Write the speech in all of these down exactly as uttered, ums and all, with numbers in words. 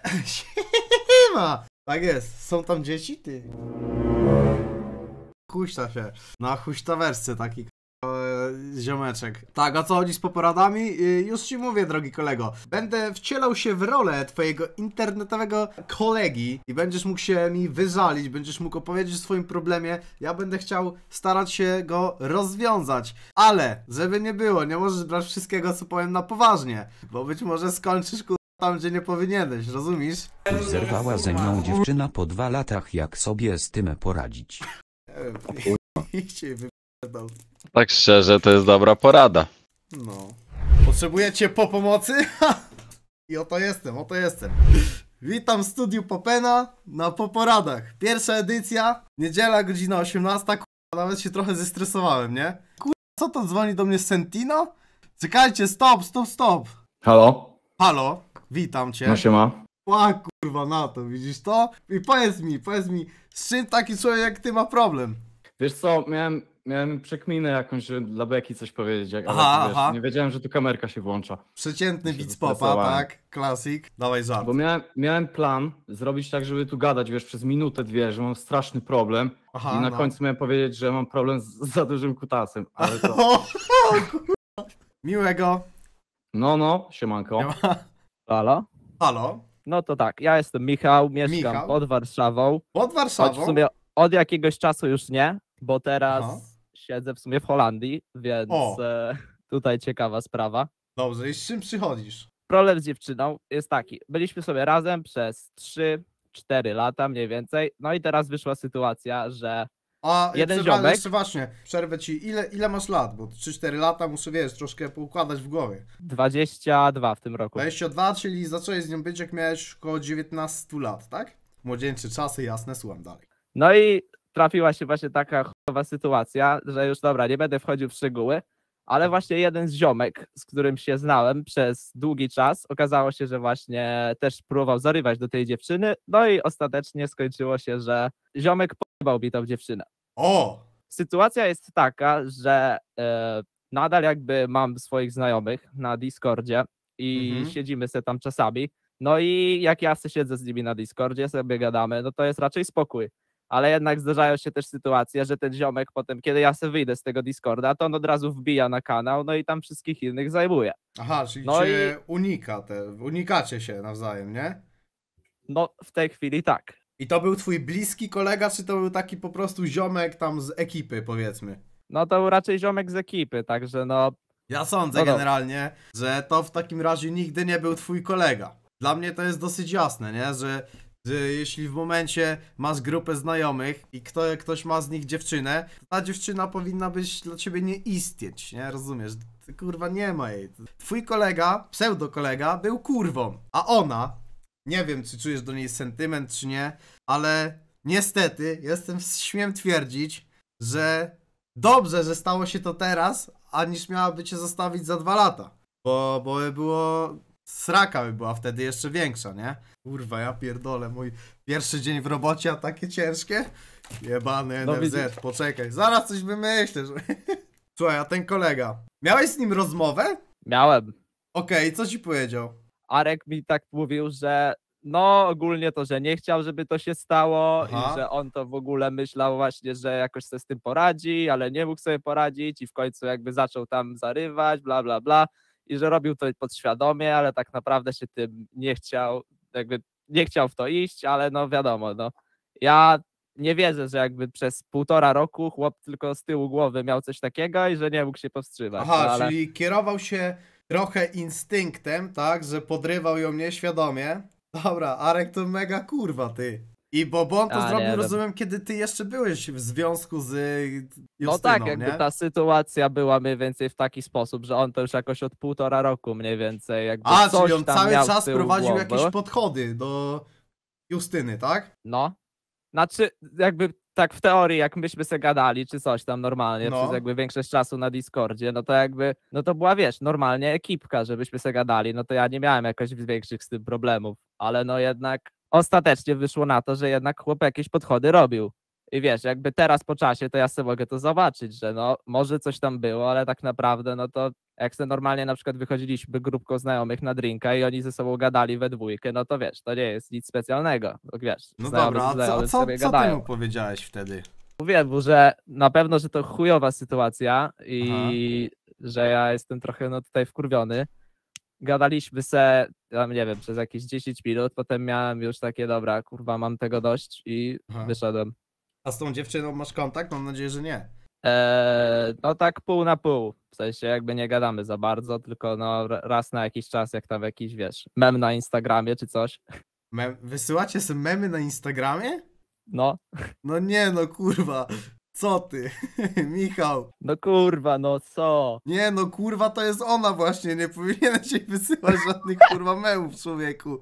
Siema! Tak jest, są tam dzieci, ty. Huśta się. Na huśtawersce taki e, ziomeczek. Tak, a co chodzi z poporadami? E, już ci mówię, drogi kolego. Będę wcielał się w rolę twojego internetowego kolegi i będziesz mógł się mi wyżalić, będziesz mógł opowiedzieć o swoim problemie. Ja będę chciał starać się go rozwiązać. Ale, żeby nie było, nie możesz brać wszystkiego, co powiem, na poważnie, bo być może skończysz ku... tam, gdzie nie powinieneś, rozumiesz? Zerwała ze mną dziewczyna po dwa latach, jak sobie z tym poradzić. Niech cię wypierdol. Tak szczerze, to jest dobra porada. No. Potrzebujecie po pomocy? I oto jestem, oto jestem. Witam w studiu Popena na Poporadach. Pierwsza edycja, niedziela, godzina osiemnasta. Kurwa, nawet się trochę zestresowałem, nie? Kurwa, co to dzwoni do mnie Sentino? Czekajcie, stop, stop, stop. Halo? Halo, witam cię. No siema. Ła, kurwa, na to, widzisz to? I powiedz mi, powiedz mi, z czym taki człowiek jak ty ma problem? Wiesz co, miałem, miałem przekminę jakąś, że dla beki coś powiedzieć, jak, ale Aha, ty, wiesz, aha. nie wiedziałem, że tu kamerka się włącza. Przeciętny Się beat popa, zestresowałem. tak? Klasik. Dawaj żart. Bo miałem, miałem plan zrobić tak, żeby tu gadać, wiesz, przez minutę, dwie, że mam straszny problem Aha, i na no. końcu miałem powiedzieć, że mam problem z, z za dużym kutasem, ale to... O, o, kurwa. Miłego. No, no, siemanko. Nie ma. Halo? Halo? No to tak, ja jestem Michał, mieszkam Michał? pod Warszawą. Pod Choć Warszawą? w sumie od jakiegoś czasu już nie, bo teraz Aha. siedzę w sumie w Holandii, więc O. e, tutaj ciekawa sprawa. Dobrze, i z czym przychodzisz? Problem z dziewczyną jest taki, byliśmy sobie razem przez trzy cztery lata mniej więcej, no i teraz wyszła sytuacja, że A Jeden jeszcze, ziomek. jeszcze właśnie, przerwę ci, ile, ile masz lat? Bo trzy cztery lata muszę, wiesz, troszkę poukładać w głowie. dwadzieścia dwa w tym roku. dwadzieścia dwa, czyli zacząłeś z nią być, jak miałeś około dziewiętnaście lat, tak? Młodzieńcze czasy, jasne, słucham dalej. No i trafiła się właśnie taka chujowa sytuacja, że już dobra, nie będę wchodził w szczegóły, ale właśnie jeden z ziomek, z którym się znałem przez długi czas, okazało się, że właśnie też próbował zarywać do tej dziewczyny, no i ostatecznie skończyło się, że ziomek pojebał mi tą dziewczynę. O! Sytuacja jest taka, że e, nadal jakby mam swoich znajomych na Discordzie i Mhm. siedzimy sobie tam czasami, no i jak ja sobie siedzę z nimi na Discordzie, sobie gadamy, no to jest raczej spokój. Ale jednak zdarzają się też sytuacje, że ten ziomek potem, kiedy ja sobie wyjdę z tego Discorda, to on od razu wbija na kanał, no i tam wszystkich innych zajmuje. Aha, czyli No cię unika, te, unikacie się nawzajem, nie? No w tej chwili tak. I to był twój bliski kolega, czy to był taki po prostu ziomek tam z ekipy, powiedzmy? No to był raczej ziomek z ekipy, także no Ja sądzę No dobra. generalnie, że to w takim razie nigdy nie był twój kolega. Dla mnie to jest dosyć jasne, nie? Że, że jeśli w momencie masz grupę znajomych i kto, ktoś ma z nich dziewczynę, to ta dziewczyna powinna być dla ciebie nie istnieć, nie? Rozumiesz? Ty, kurwa, nie ma jej. Twój kolega, pseudokolega, był kurwą, a ona, nie wiem, czy czujesz do niej sentyment, czy nie, ale niestety, jestem, śmiem twierdzić, że dobrze, że stało się to teraz, a niż miałaby cię zostawić za dwa lata. Bo, bo by było... Sraka by była wtedy jeszcze większa, nie? Kurwa, ja pierdolę, mój pierwszy dzień w robocie, a takie ciężkie? Jebany No N F Z, widzisz. poczekaj, zaraz coś wymyślę. Że... Słuchaj, a ten kolega, miałeś z nim rozmowę? miałem. Okej, co ci powiedział? Arek mi tak mówił, że no ogólnie to, że nie chciał, żeby to się stało Aha. i że on to w ogóle myślał właśnie, że jakoś sobie z tym poradzi, ale nie mógł sobie poradzić i w końcu jakby zaczął tam zarywać, bla bla bla i że robił to podświadomie, ale tak naprawdę się tym nie chciał, jakby nie chciał w to iść, ale no wiadomo, no ja nie wierzę, że jakby przez półtora roku chłop tylko z tyłu głowy miał coś takiego i że nie mógł się powstrzymać. Aha, no, ale... czyli kierował się trochę instynktem, tak, że podrywał ją nieświadomie. Dobra, Arek to mega kurwa, ty. I bo, bo on to A, nie zrobił, wiem. rozumiem, kiedy ty jeszcze byłeś w związku z Justyną, No tak, jakby nie? ta sytuacja była mniej więcej w taki sposób, że on to już jakoś od półtora roku mniej więcej jakby A, coś czyli on tam cały miał z czas tyłu prowadził głowy. jakieś podchody do Justyny, tak? No, znaczy jakby tak w teorii, jak myśmy se gadali, czy coś tam normalnie, No. przez jakby większość czasu na Discordzie, no to jakby, no to była, wiesz, normalnie ekipka, żebyśmy se gadali, no to ja nie miałem jakoś większych z tym problemów, ale no jednak ostatecznie wyszło na to, że jednak chłop jakieś podchody robił. I wiesz, jakby teraz po czasie, to ja sobie mogę to zobaczyć, że no może coś tam było, ale tak naprawdę no to Jak sobie normalnie na przykład wychodziliśmy grupką znajomych na drinka i oni ze sobą gadali we dwójkę, no to wiesz, to nie jest nic specjalnego. Bo wiesz, No znajomy dobra, ze a co, znajomym co, sobie co ty gadają. mu powiedziałeś wtedy? Mówiłem mu, że na pewno, że to chujowa sytuacja i że ja jestem trochę no tutaj wkurwiony. Gadaliśmy se, tam nie wiem, przez jakieś dziesięć minut, potem miałem już takie, dobra, kurwa, mam tego dość i Aha. wyszedłem. A z tą dziewczyną masz kontakt? Mam nadzieję, że nie. Eee, no tak pół na pół, w sensie jakby nie gadamy za bardzo, tylko no r- raz na jakiś czas, jak tam jakiś, wiesz, mem na Instagramie czy coś. Mem wysyłacie sobie memy na Instagramie? No, No nie no kurwa, co ty? Michał. no kurwa, no co? Nie no kurwa, to jest ona właśnie, nie powinienem ci wysyłać żadnych kurwa memów, człowieku.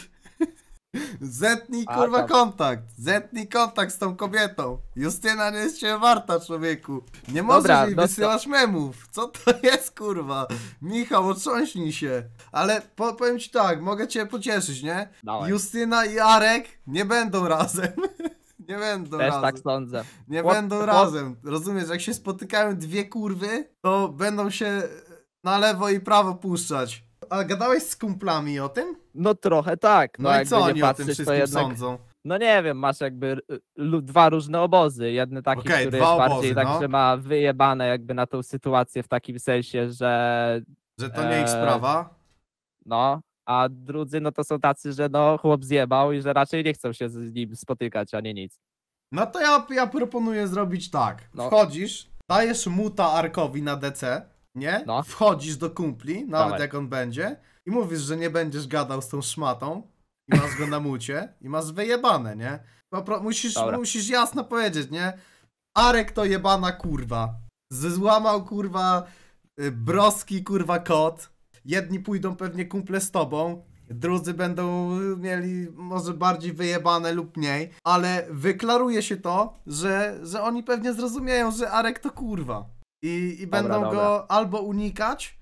Zetnij A, kurwa tam. kontakt, zetnij kontakt z tą kobietą. Justyna nie jest cię warta, człowieku. Nie możesz Dobra, jej no to- wysyłasz memów. Co to jest kurwa? Michał, otrząśnij się. Ale po, powiem ci tak, mogę cię pocieszyć, nie? Dawaj. Justyna i Arek nie będą razem. Nie będą Też razem. tak sądzę. Nie Chłop- będą chłop- razem. Rozumiesz, jak się spotykają dwie kurwy, to będą się na lewo i prawo puszczać. A gadałeś z kumplami o tym? No trochę tak. No, No, i jakby co nie oni o tym patrzeć, to wszystkim jednak, sądzą? no nie wiem, masz jakby y, lu- dwa różne obozy. Jedny taki, Okej, który dwa jest obozy, bardziej tak, no. że ma wyjebane jakby na tą sytuację w takim sensie, że Że to nie ich Eee, sprawa? no, a drudzy no to są tacy, że no chłop zjebał i że raczej nie chcą się z nim spotykać, a nie nic. No to ja, ja proponuję zrobić tak. No. Wchodzisz, dajesz muta Arkowi na D C, nie? No. Wchodzisz do kumpli, nawet Dawaj. jak on będzie, i mówisz, że nie będziesz gadał z tą szmatą i masz go na mucie i masz wyjebane, nie? Popro- musisz, Dobra. musisz jasno powiedzieć, nie? Arek to jebana kurwa. Z- Złamał kurwa y, broski kurwa kot. Jedni pójdą pewnie kumple z tobą, drudzy będą mieli może bardziej wyjebane lub mniej, ale wyklaruje się to, że, że oni pewnie zrozumieją, że Arek to kurwa. I, i Dobra, będą dobra. go albo unikać,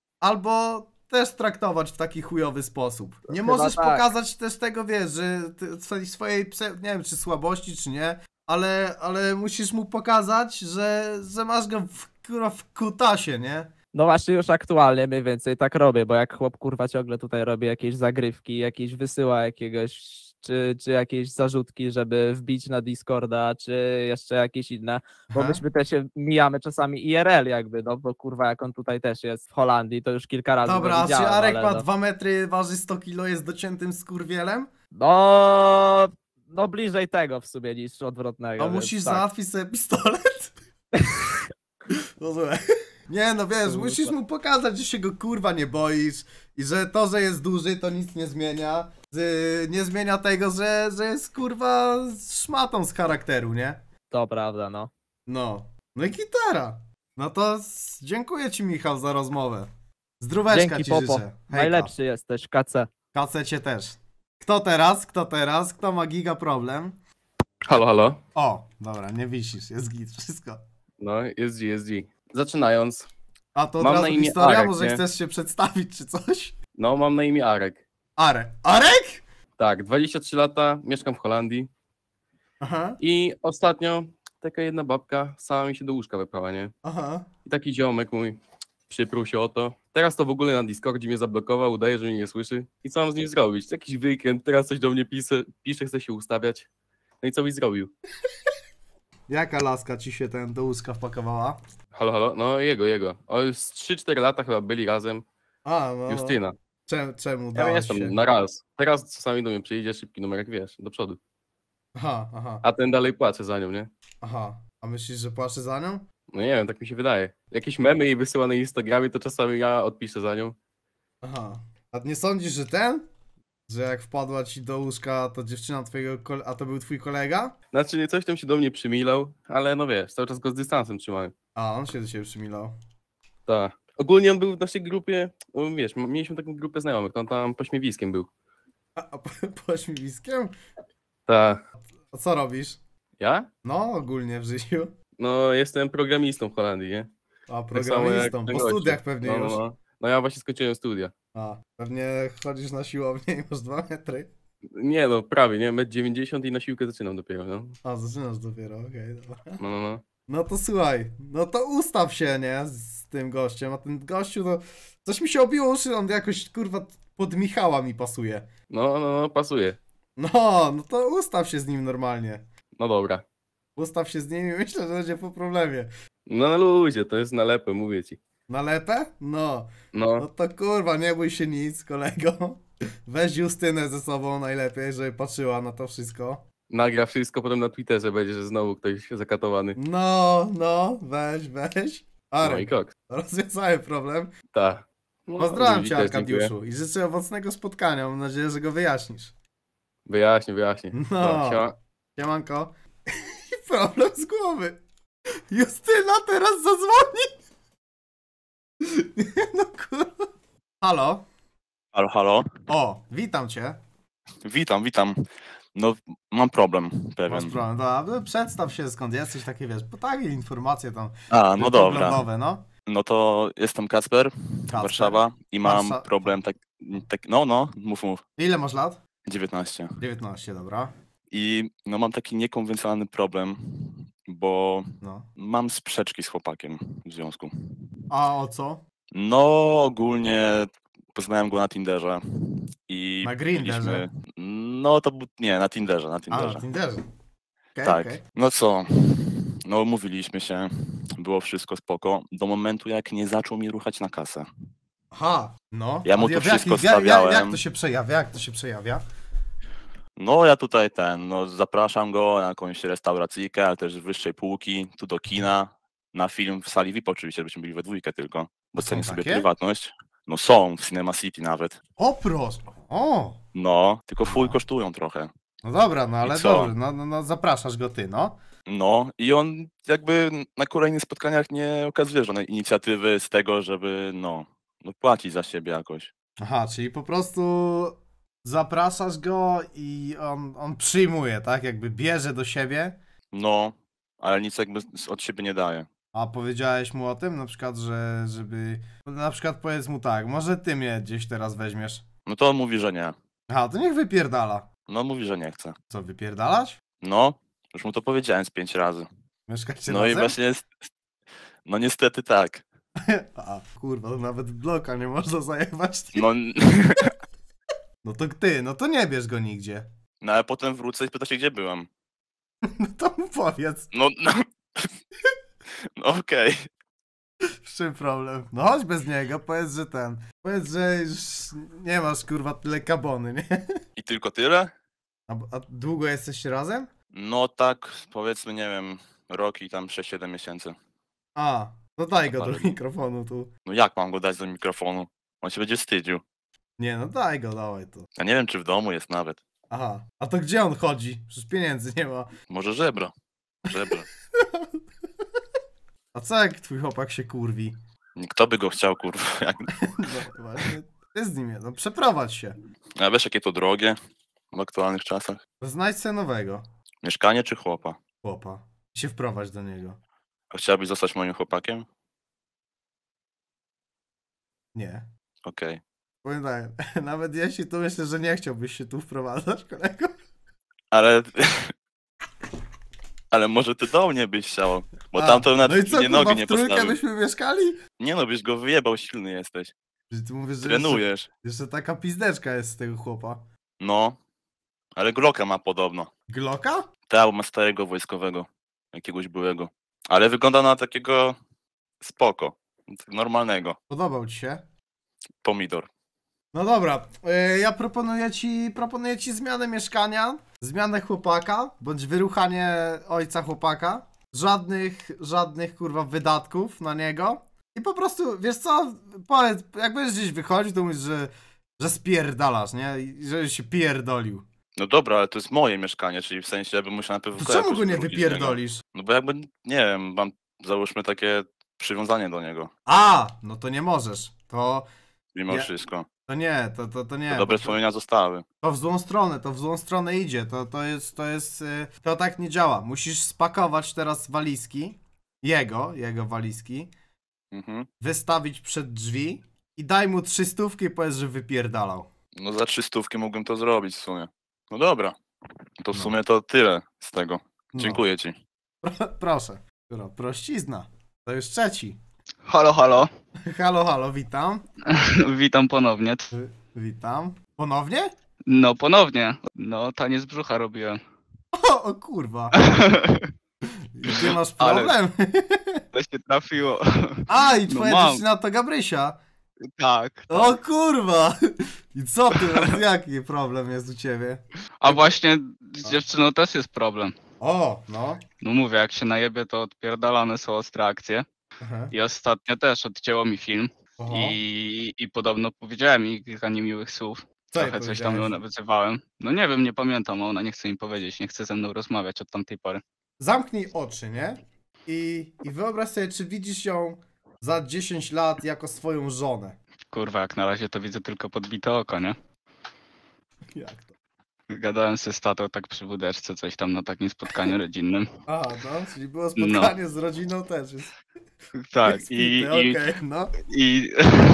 albo też traktować w taki chujowy sposób. Nie Chyba możesz tak. pokazać też tego, wiesz, że ty, swojej- swojej, pse- nie wiem, czy słabości, czy nie, ale, ale musisz mu pokazać, że, że masz go w, kurwa, w kutasie, nie? No właśnie już aktualnie mniej więcej tak robię, bo jak chłop kurwa ciągle tutaj robi jakieś zagrywki, jakieś wysyła jakiegoś, czy, czy jakieś zarzutki, żeby wbić na Discorda, czy jeszcze jakieś inne, bo Aha. myśmy też się mijamy czasami I R L jakby, no bo kurwa jak on tutaj też jest w Holandii, to już kilka razy Dobra, go a czy widziałem, Arek ale ma no, dwa metry, waży sto kilo, jest dociętym skurwielem? no, no bliżej tego w sumie niż odwrotnego. A więc musisz tak. załatwić sobie pistolet? No złe. Nie no wiesz, Kurwa. musisz mu pokazać, że się go kurwa nie boisz i że to, że jest duży, to nic nie zmienia. Z, nie zmienia tego, że, że jest kurwa szmatą z charakteru, nie? To prawda, no. No. No i gitara. No to s- dziękuję ci Michał za rozmowę. Zdróweczka Dzięki ci Popo, życzę. Hejka. najlepszy jesteś, K C. Kacecie też. Kto teraz? Kto teraz? Kto ma giga problem? Halo, halo. O, dobra, nie wisisz, jest git, wszystko. No, jest G, jest G. Zaczynając, A to od Mam razu na imię historia, Arek, może nie? chcesz się przedstawić czy coś? no mam na imię Arek. Arek. Arek? Tak, dwadzieścia trzy lata, mieszkam w Holandii Aha, i ostatnio taka jedna babka sama mi się do łóżka wyprała, nie? aha. I taki ziomek mój przyprół się o to. Teraz to w ogóle na Discordzie mnie zablokował, udaje, że mnie nie słyszy. I co mam z nim zrobić? Jakiś weekend, teraz coś do mnie pisze, pisze, chce się ustawiać. No i co byś zrobił? Jaka laska ci się ten do łóżka wpakowała? Halo, halo? No jego, jego. O, już z trzy cztery lata chyba byli razem. A, no. Justyna. Czemu, czemu Ja dałaś jestem się? na raz. Teraz czasami do mnie przyjdzie, szybki numerek, wiesz, do przodu. Aha, aha, A ten dalej płacze za nią, nie? aha. A myślisz, że płacze za nią? No nie wiem, tak mi się wydaje. Jakieś memy jej wysyła na Instagramie, to czasami ja odpiszę za nią. Aha. A nie sądzisz, że ten? Że jak wpadła ci do łóżka, to dziewczyna twojego, kole- a to był twój kolega? Znaczy, nie coś tam się do mnie przymilał, ale no wiesz, cały czas go z dystansem trzymałem. A, on się do ciebie przymilał. Tak. Ogólnie on był w naszej grupie, no wiesz, m- mieliśmy taką grupę znajomych, to on tam pośmiewiskiem był. A, a po, po śmiewiskiem? Tak. A co robisz? Ja? No, ogólnie w życiu. No, jestem programistą w Holandii, nie? A, Tak samo jak programistą. ten Po gościu. studiach pewnie no, no, już. no. no ja właśnie skończyłem studia. A, pewnie chodzisz na siłownię i masz dwa metry. Nie no, prawie, nie? metr dziewięćdziesiąt i na siłkę zaczynam dopiero, no. A, zaczynasz dopiero, okej, dobra. No, no, no. No to słuchaj, no to ustaw się, nie, z tym gościem, a ten gościu to... Coś mi się obiło uszy, on jakoś, kurwa, pod Michała mi pasuje. No, no, no, pasuje. No, no to ustaw się z nim normalnie. No dobra. Ustaw się z nim i myślę, że będzie po problemie. No na luzie, to jest nalepę, mówię ci. Na lepę? No. No No, to kurwa, nie bój się nic, kolego. Weź Justynę ze sobą najlepiej, żeby patrzyła na to wszystko. nagra wszystko, potem na Twitterze będzie, że znowu ktoś zakatowany. No, no, weź, weź. No i Arek, koks. rozwiązałem problem. Tak. No, Pozdrawiam ludzi cię, też dziękuję. Arkadiuszu, i życzę owocnego spotkania. Mam nadzieję, że go wyjaśnisz. Wyjaśnię, wyjaśnię. No. Dobra, siema. Siemanko. I problem z głowy. Justyna teraz zadzwoni. Nie no kurwa. Halo? Halo, halo. O, witam cię. Witam, witam. No, mam problem Masz pewien. problem, dobra, przedstaw się skąd jesteś, takie wiesz, bo takie informacje tam A, no dobra. problemowe, no. No to jestem Kacper, Kacper. Warszawa i mam Warsza- problem tak, tak, no, no, mów, mów, Ile masz lat? dziewiętnaście. dziewiętnaście, dobra. I no mam taki niekonwencjonalny problem, bo No. mam sprzeczki z chłopakiem w związku. A o co? No, ogólnie poznałem go na Tinderze i Na Grinderze? byliśmy- No to bu- nie, na Tinderze, na A, Tinderze. na Tinderze. Okay, Tak, okay. no co, no umówiliśmy się, było wszystko spoko, do momentu jak nie zaczął mi ruchać na kasę. Aha, no. Ja mu A to w wszystko jak, jak, jak stawiałem. to się przejawia, jak to się przejawia? No ja tutaj ten, no zapraszam go na jakąś restauracyjkę, ale też wyższej półki, tu do kina, na film w sali V I P oczywiście, żebyśmy byli we dwójkę tylko, bo Są cenię sobie takie? prywatność. No są, w Cinema City nawet. O proszę, o. No, tylko full No. kosztują trochę. No dobra, no ale co? dobrze, no, no, no zapraszasz go ty, no. No i on jakby na kolejnych spotkaniach nie okazuje żadnej inicjatywy z tego, żeby no, no płacić za siebie jakoś. Aha, czyli po prostu zapraszasz go i on, on przyjmuje, tak? Jakby bierze do siebie. No, ale nic jakby z- od siebie nie daje. A powiedziałeś mu o tym, na przykład, że żeby... Na przykład powiedz mu tak, może ty mnie gdzieś teraz weźmiesz. No to on mówi, że nie. Aha, to niech wypierdala. No mówi, że nie chce. Co, wypierdalać? No, już mu to powiedziałem z pięć razy. Mieszkacie No i razem? właśnie jest... No niestety tak. A, kurwa, to nawet bloka nie można zajebać. No, No to ty, no to nie bierz go nigdzie. no ale potem wrócę i pyta się, gdzie byłem. No to mu powiedz, No, no, no okej. w czym problem? No chodź bez niego, powiedz, że ten... Powiedz, że już nie masz, kurwa, tyle kabony, nie? I tylko tyle? A, a długo jesteście razem? No tak, powiedzmy, nie wiem, rok i tam sześć siedem miesięcy. A, no daj go do Parę dni. mikrofonu tu. No jak mam go dać do mikrofonu? On się będzie wstydził. Nie, no daj go, dawaj tu. Ja nie wiem, czy w domu jest nawet. Aha, a to gdzie on chodzi? Przecież pieniędzy nie ma. Może żebro. Żebro. A co jak twój chłopak się kurwi? Kto by go chciał, kurwa. Jak... No właśnie, ty z nim jest, no przeprowadź się. A wiesz, jakie to drogie w aktualnych czasach? Znajdź sobie nowego Mieszkanie czy chłopa? chłopa i się wprowadź do niego. A chciałbyś zostać moim chłopakiem? Nie. Okej. Powiem tak, nawet jeśli to myślę, że nie chciałbyś się tu wprowadzać, kolego. Ale... Ale może ty do mnie byś chciał, bo A, tam to nawet no i co, nie kurwa, nogi nie w trójkę postawił. byśmy mieszkali? Nie no, byś go wyjebał, silny jesteś. Że ty mówisz, że jeszcze, Trenujesz. jeszcze taka pizdeczka jest z tego chłopa. No. Ale Glocka ma podobno. Glocka? Tak, bo ma starego wojskowego. Jakiegoś byłego. Ale wygląda na takiego spoko. Normalnego. Podobał ci się? Pomidor. No dobra, yy, ja proponuję ci, proponuję ci zmianę mieszkania, zmianę chłopaka, bądź wyruchanie ojca chłopaka. Żadnych, żadnych kurwa wydatków na niego. I po prostu, wiesz co, powiedz, jak będziesz gdzieś wychodzić, to mówisz, że, że spierdalasz, nie? I że się pierdolił. No dobra, ale to jest moje mieszkanie, czyli w sensie ja bym musiał najpierw... To czemu jakoś go nie wrócić z niego. wypierdolisz? No bo jakby, nie wiem, mam załóżmy takie przywiązanie do niego. A, no to nie możesz. To, Mimo Nie. wszystko. to nie, to, to, to nie. To dobre bo to, wspomnienia zostały. to w złą stronę, to w złą stronę idzie. To, to jest, to jest, y, to tak nie działa. Musisz spakować teraz walizki, jego, jego walizki, Mhm. wystawić przed drzwi i daj mu trzystówki i powiedz, że wypierdalał. No za trzy stówki mógłbym to zrobić w sumie. No dobra. To w No. sumie to tyle z tego. No. Dziękuję ci. Proszę. Dobra, prościzna. To już trzeci. Halo, halo. Halo, halo, witam. Witam ponownie. Y, Witam. Ponownie? No, ponownie. No, taniec brzucha robiłem. O, o kurwa. I ty masz Ale- problem? To się trafiło. A, i No twoja mam. dziewczyna to Gabrysia. Tak. O kurwa. I co ty, masz? Jaki problem jest u ciebie? A właśnie z dziewczyną też jest problem. O, no. No mówię, jak się najebie, to odpierdalane są ostre akcje. Aha. I ostatnio też odcięło mi film. Oho. I, I podobno powiedziałem jej kilka niemiłych słów. Co jej Trochę coś tam ją powiedziałeś? nawyzywałem. No nie wiem, nie pamiętam, a ona nie chce mi powiedzieć, nie chce ze mną rozmawiać od tamtej pory. Zamknij oczy, nie? I, I wyobraź sobie, czy widzisz ją za dziesięć lat jako swoją żonę. Kurwa, jak na razie to widzę tylko podbite oko, nie? Jak to? Gadałem ze statą tak przy wódeczce, coś tam na takim spotkaniu rodzinnym. Aha, no, czyli było spotkanie z rodziną też. Jest, Tak, jest i, pite, i, okej, no. i,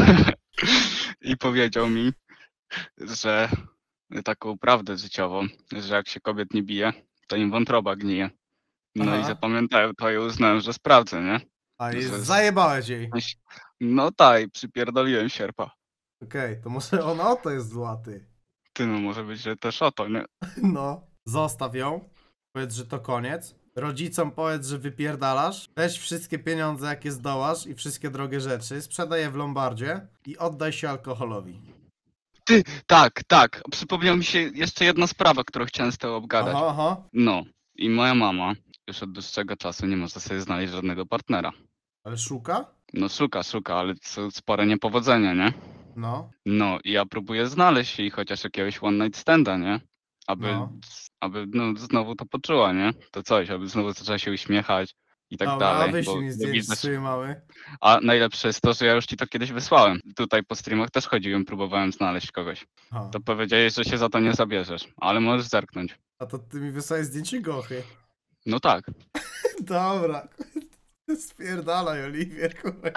i powiedział mi, że taką prawdę życiową, że jak się kobiet nie bije, to im wątroba gnije. No Aha. i zapamiętałem to i uznałem, że sprawdzę, nie? A i że- zajebałeś jej. No tak, i przypierdoliłem sierpa. Okej, to może ona o to jest zła, ty. Ty, no może być, że też o to, nie? No, zostaw ją. Powiedz, że to koniec. Rodzicom powiedz, że wypierdalasz. Weź wszystkie pieniądze, jakie zdołasz i wszystkie drogie rzeczy. Sprzedaj je w Lombardzie i oddaj się alkoholowi. Tak, tak, przypomniała mi się jeszcze jedna sprawa, którą chciałem z tobą obgadać. Aha, aha. No, i moja mama już od dłuższego czasu nie może sobie znaleźć żadnego partnera. Ale szuka? No szuka, szuka, ale są spore niepowodzenia, nie? No. No i ja próbuję znaleźć jej chociaż jakiegoś one night standa, nie? Aby, No. aby no, znowu to poczuła, nie? To coś, aby znowu zaczęła się uśmiechać i tak Dobra, a dalej. wyślij bo- mi bo zdjęcie widzę, swojej mały. a najlepsze jest to, że ja już ci to kiedyś wysłałem. Tutaj po streamach też chodziłem, próbowałem znaleźć kogoś. Aha. To powiedziałeś, że się za to nie zabierzesz, ale możesz zerknąć. A to ty mi wysłałeś zdjęcie gochy. No tak. Dobra. Spierdalaj, Oliwier, kurwa.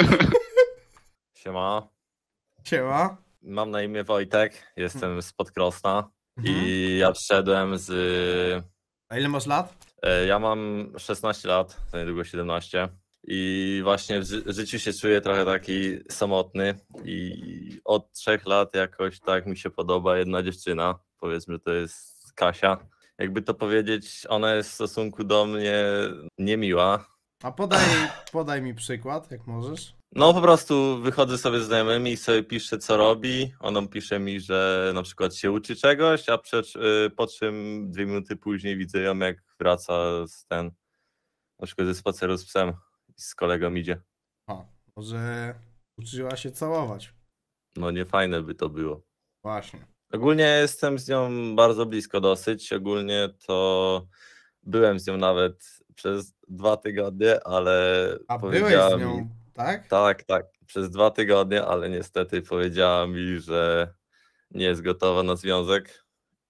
Siema, Siema. mam na imię Wojtek, jestem z Podkrosna Mhm. i ja przyszedłem z... A ile masz lat? e, Ja mam szesnaście lat, za niedługo siedemnaście i właśnie w ży życiu się czuję trochę taki samotny i od trzech lat jakoś tak mi się podoba jedna dziewczyna, powiedzmy, że to jest Kasia. Jakby to powiedzieć, ona jest w stosunku do mnie niemiła. A podaj, podaj mi przykład, jak możesz. No po prostu wychodzę sobie z znajomymi i sobie piszę co robi, ona pisze mi, że na przykład się uczy czegoś, a przecież, y, po czym dwie minuty później widzę ją jak wraca z ten, na przykład ze spaceru z psem i z kolegą idzie. A, może uczyła się całować. No nie fajne by to było. Właśnie. Ogólnie jestem z nią bardzo blisko dosyć, ogólnie to byłem z nią nawet przez dwa tygodnie, ale A byłeś powiedziała z nią, mi... tak? Tak, tak, przez dwa tygodnie, ale niestety powiedziała mi, że nie jest gotowa na związek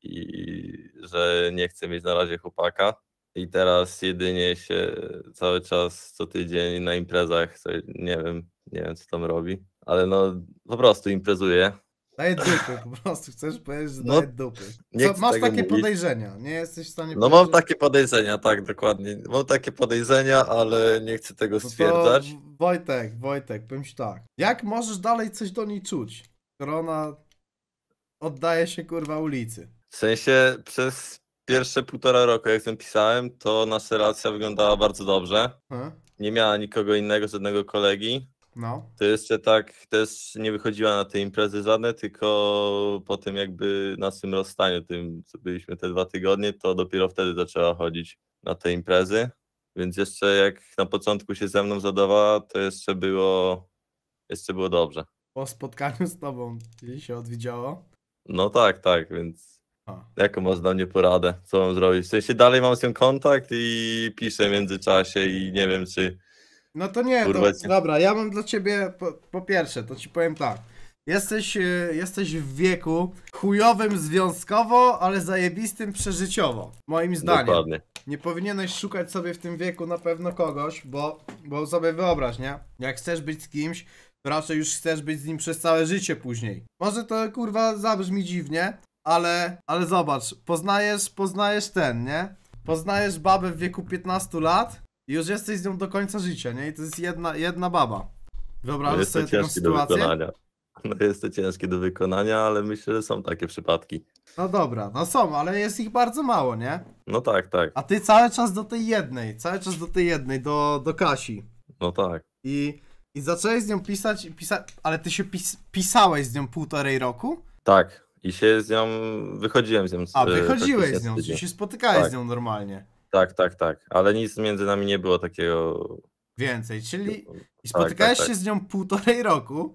i że nie chce mieć na razie chłopaka. I teraz jedynie się cały czas co tydzień na imprezach, co, nie wiem, nie wiem co tam robi, ale no po prostu imprezuje. Daję dupy, po prostu chcesz powiedzieć, że No, daję dupy. nie Co, chcę masz tego takie mówić. podejrzenia, nie jesteś w stanie No mam powiedzieć? takie podejrzenia, tak, dokładnie. Mam takie podejrzenia, ale nie chcę tego No to stwierdzać. Wojtek, Wojtek, powiem ci tak. Jak możesz dalej coś do niej czuć, skoro ona oddaje się kurwa ulicy? W sensie przez pierwsze półtora roku, jak z nią pisałem, to nasza relacja wyglądała bardzo dobrze. He? Nie miała nikogo innego, żadnego kolegi. No. To jeszcze tak też nie wychodziła na te imprezy żadne, tylko po tym jakby naszym rozstaniu, tym co byliśmy te dwa tygodnie, to dopiero wtedy zaczęła chodzić na te imprezy. Więc jeszcze jak na początku się ze mną zadawała, to jeszcze było, jeszcze było dobrze. Po spotkaniu z tobą gdzieś się odwiedziało? No tak, tak, więc A. jaką masz dla mnie poradę? Co mam zrobić? W sensie dalej mam z nią kontakt i piszę w międzyczasie i nie wiem czy... No to nie, to, Kurwa cię. dobra, ja mam dla ciebie, po, po pierwsze, to ci powiem tak. Jesteś, e, jesteś w wieku chujowym związkowo, ale zajebistym przeżyciowo, moim zdaniem. Dokładnie. Nie powinieneś szukać sobie w tym wieku na pewno kogoś, bo, bo sobie wyobraź, nie? Jak chcesz być z kimś, to raczej już chcesz być z nim przez całe życie później. Może to kurwa zabrzmi dziwnie, ale, ale zobacz, poznajesz, poznajesz ten, nie? Poznajesz babę w wieku piętnastu lat i już jesteś z nią do końca życia, nie? I to jest jedna, jedna baba. No Wyobrażasz jest to sobie taką ciężkie do sytuację? wykonania. No jest to ciężkie do wykonania, ale myślę, że są takie przypadki. No dobra, no są, ale jest ich bardzo mało, nie? No tak, tak. A ty cały czas do tej jednej, cały czas do tej jednej, do, do Kasi. No tak. I, i zacząłeś z nią pisać, pisa... ale ty się pis... pisałeś z nią półtorej roku? Tak. I się z nią, wychodziłem z nią. z- A, e, wychodziłeś praktycznie z nią, tydzień. czyli się spotykałeś Tak. z nią normalnie. Tak, tak, tak. Ale nic między nami nie było takiego. Więcej, czyli i Tak, spotykałeś tak, się tak. z nią półtorej roku?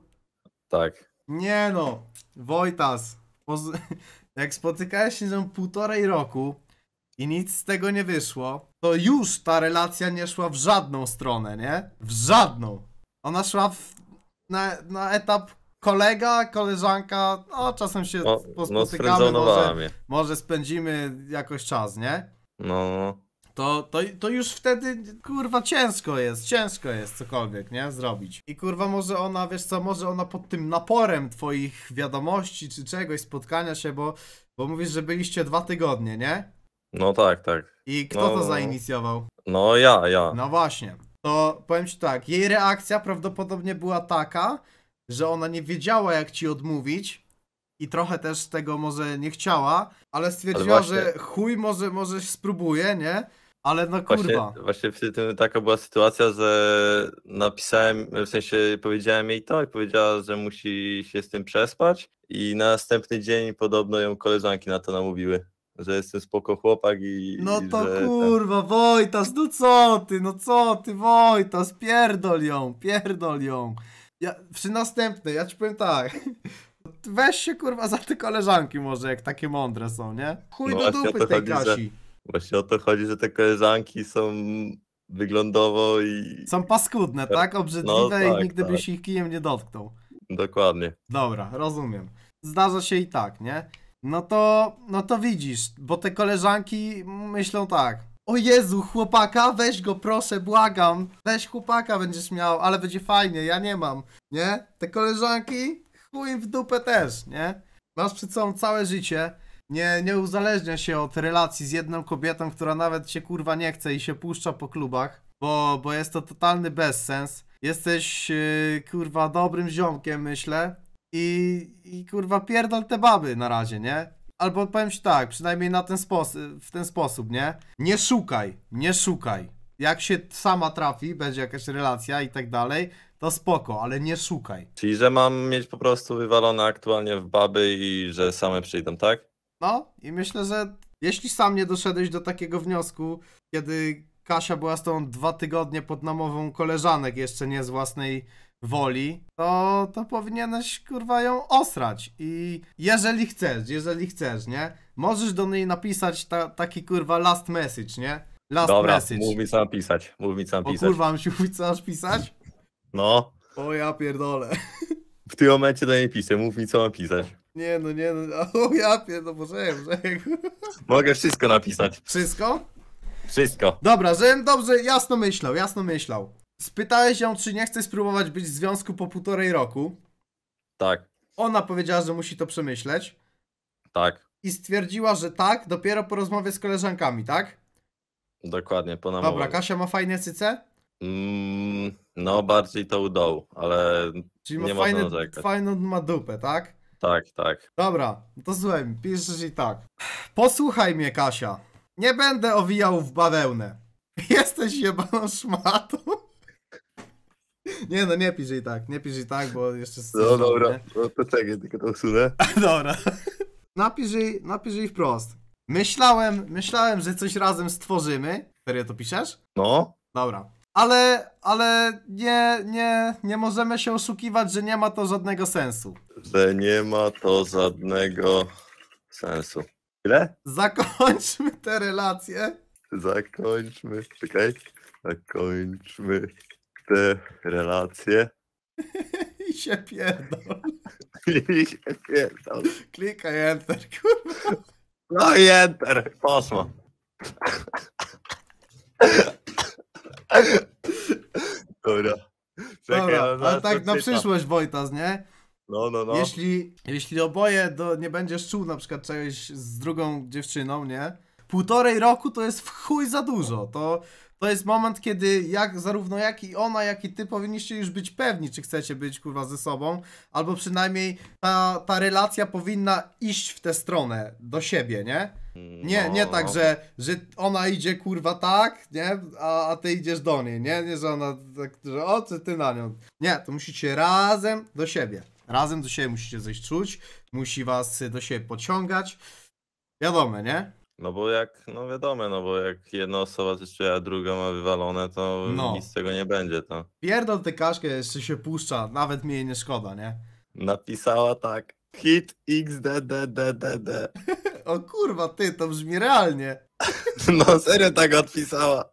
Tak. Nie no, Wojtas, poz... jak spotykałeś się z nią półtorej roku i nic z tego nie wyszło, to już ta relacja nie szła w żadną stronę, nie? W żadną. Ona szła w... na, na etap kolega, koleżanka, no czasem się No, no pospotykamy, sfrędzonowała może, mnie. może spędzimy jakoś czas, nie? No, no. To, to, to już wtedy, kurwa, ciężko jest, ciężko jest cokolwiek, nie? Zrobić. I kurwa, może ona, wiesz co, może ona pod tym naporem twoich wiadomości czy czegoś, spotkania się, bo, bo mówisz, że byliście dwa tygodnie, nie? No tak, tak. I kto to No. zainicjował? No ja, ja. No właśnie. To powiem ci tak, jej reakcja prawdopodobnie była taka, że ona nie wiedziała, jak ci odmówić i trochę też tego może nie chciała, ale stwierdziła, Ale właśnie- że chuj, może, może spróbuje, nie? Ale no Właśnie, kurwa. właśnie przy tym taka była sytuacja, że napisałem, w sensie powiedziałem jej to i powiedziała, że musi się z tym przespać i na następny dzień podobno ją koleżanki na to namówiły, że jestem spoko chłopak i No i to że ten- kurwa, Wojtas, no co ty, no co ty, Wojtas, pierdol ją, pierdol ją. Ja, przy następnej, ja ci powiem tak, weź się kurwa za te koleżanki może, jak takie mądre są, nie? Chuj No do właśnie o dupy to tej chodzi, że- Kasi. Właśnie o to chodzi, że te koleżanki są wyglądowo i Są paskudne, tak? Obrzydliwe No i tak, nigdy tak. byś ich kijem nie dotknął. dokładnie. Dobra, rozumiem. Zdarza się i tak, nie? No to, no to widzisz, bo te koleżanki myślą tak. O Jezu, chłopaka, weź go proszę, błagam. Weź chłopaka będziesz miał, ale będzie fajnie, ja nie mam, nie? Te koleżanki, chuj w dupę też, nie? Masz przed sobą całe życie, nie, nie uzależnia się od relacji z jedną kobietą, która nawet się kurwa nie chce i się puszcza po klubach, bo, bo jest to totalny bezsens. Jesteś yy, kurwa dobrym ziomkiem, myślę. I, I kurwa pierdol te baby na razie, nie? Albo powiem ci tak, przynajmniej na ten sposób, w ten sposób, nie? Nie szukaj, nie szukaj. Jak się sama trafi, będzie jakaś relacja i tak dalej, to spoko, ale nie szukaj. Czyli, że mam mieć po prostu wywalone aktualnie w baby i że same przyjdą, tak? No i myślę, że jeśli sam nie doszedłeś do takiego wniosku, kiedy Kasia była z tą dwa tygodnie pod namową koleżanek, jeszcze nie z własnej woli, to, to powinieneś kurwa ją osrać. I jeżeli chcesz, jeżeli chcesz, nie? Możesz do niej napisać ta, taki kurwa last message, nie? Last Dobra, message. mów mi co mam pisać, mów mi co mam O pisać. kurwa, mam się mówić, co masz pisać? No, O ja pierdolę. w tym momencie do niej piszę, mów mi co mam pisać. Nie no, nie no, o ja pierdolę, boże, boże. Mogę wszystko napisać, Wszystko? wszystko. Dobra, żebym dobrze, jasno myślał, jasno myślał. Spytałeś ją, czy nie chce spróbować być w związku po półtorej roku. Tak, Ona powiedziała, że musi to przemyśleć. tak, I stwierdziła, że tak, dopiero po rozmowie z koleżankami, tak? dokładnie, po namowie. Dobra, Kasia ma fajne cyce? Mm, no, bardziej to u dołu, ale Czyli ma nie można fajne, narzekać. fajną ma dupę, tak? Tak, tak. Dobra, to słuchaj, piszesz i tak. Posłuchaj mnie, Kasia. Nie będę owijał w bawełnę. Jesteś jebaną szmatą. Nie no, nie pisz jej tak, nie pisz jej tak, bo jeszcze... No dobra, no to czekaj, tylko to usunę. Dobra. Napisz jej, napisz jej wprost. Myślałem, myślałem, że coś razem stworzymy. Serio to piszesz? No, Dobra. Ale, ale nie, nie, nie możemy się oszukiwać, że nie ma to żadnego sensu. że nie ma to żadnego sensu. Ile? Zakończmy tę relację. Zakończmy, czekaj, zakończmy te relacje. I się pierdol. I się pierdol. Klikaj enter, kurwa. No i enter, poszło. Dobra. Czekaj, Dobra, no, ale to tak na czytam. przyszłość, Wojtas, nie? No, no, no. Jeśli, jeśli oboje do, nie będziesz czuł na przykład czegoś z drugą dziewczyną, nie? Półtorej roku to jest w chuj za dużo. To, to jest moment, kiedy jak, zarówno jak i ona, jak i ty powinniście już być pewni, czy chcecie być kurwa ze sobą, albo przynajmniej ta, ta relacja powinna iść w tę stronę, do siebie, nie? Nie, nie tak, że, że ona idzie kurwa tak, nie? A, a ty idziesz do niej, nie? Nie, że ona tak, że o, ty, ty na nią. Nie, to musicie razem do siebie. Razem do siebie musicie coś czuć, musi was do siebie pociągać. Wiadomo, nie? No bo jak, no wiadomo, no bo jak jedna osoba coś czuje, a druga ma wywalone, to No. nic z tego nie będzie, to. Pierdol tę kaszkę, jeszcze się puszcza, nawet mi jej nie szkoda, nie? Napisała tak, hit X D D D D D. O kurwa, ty, to brzmi realnie. No serio tak odpisała.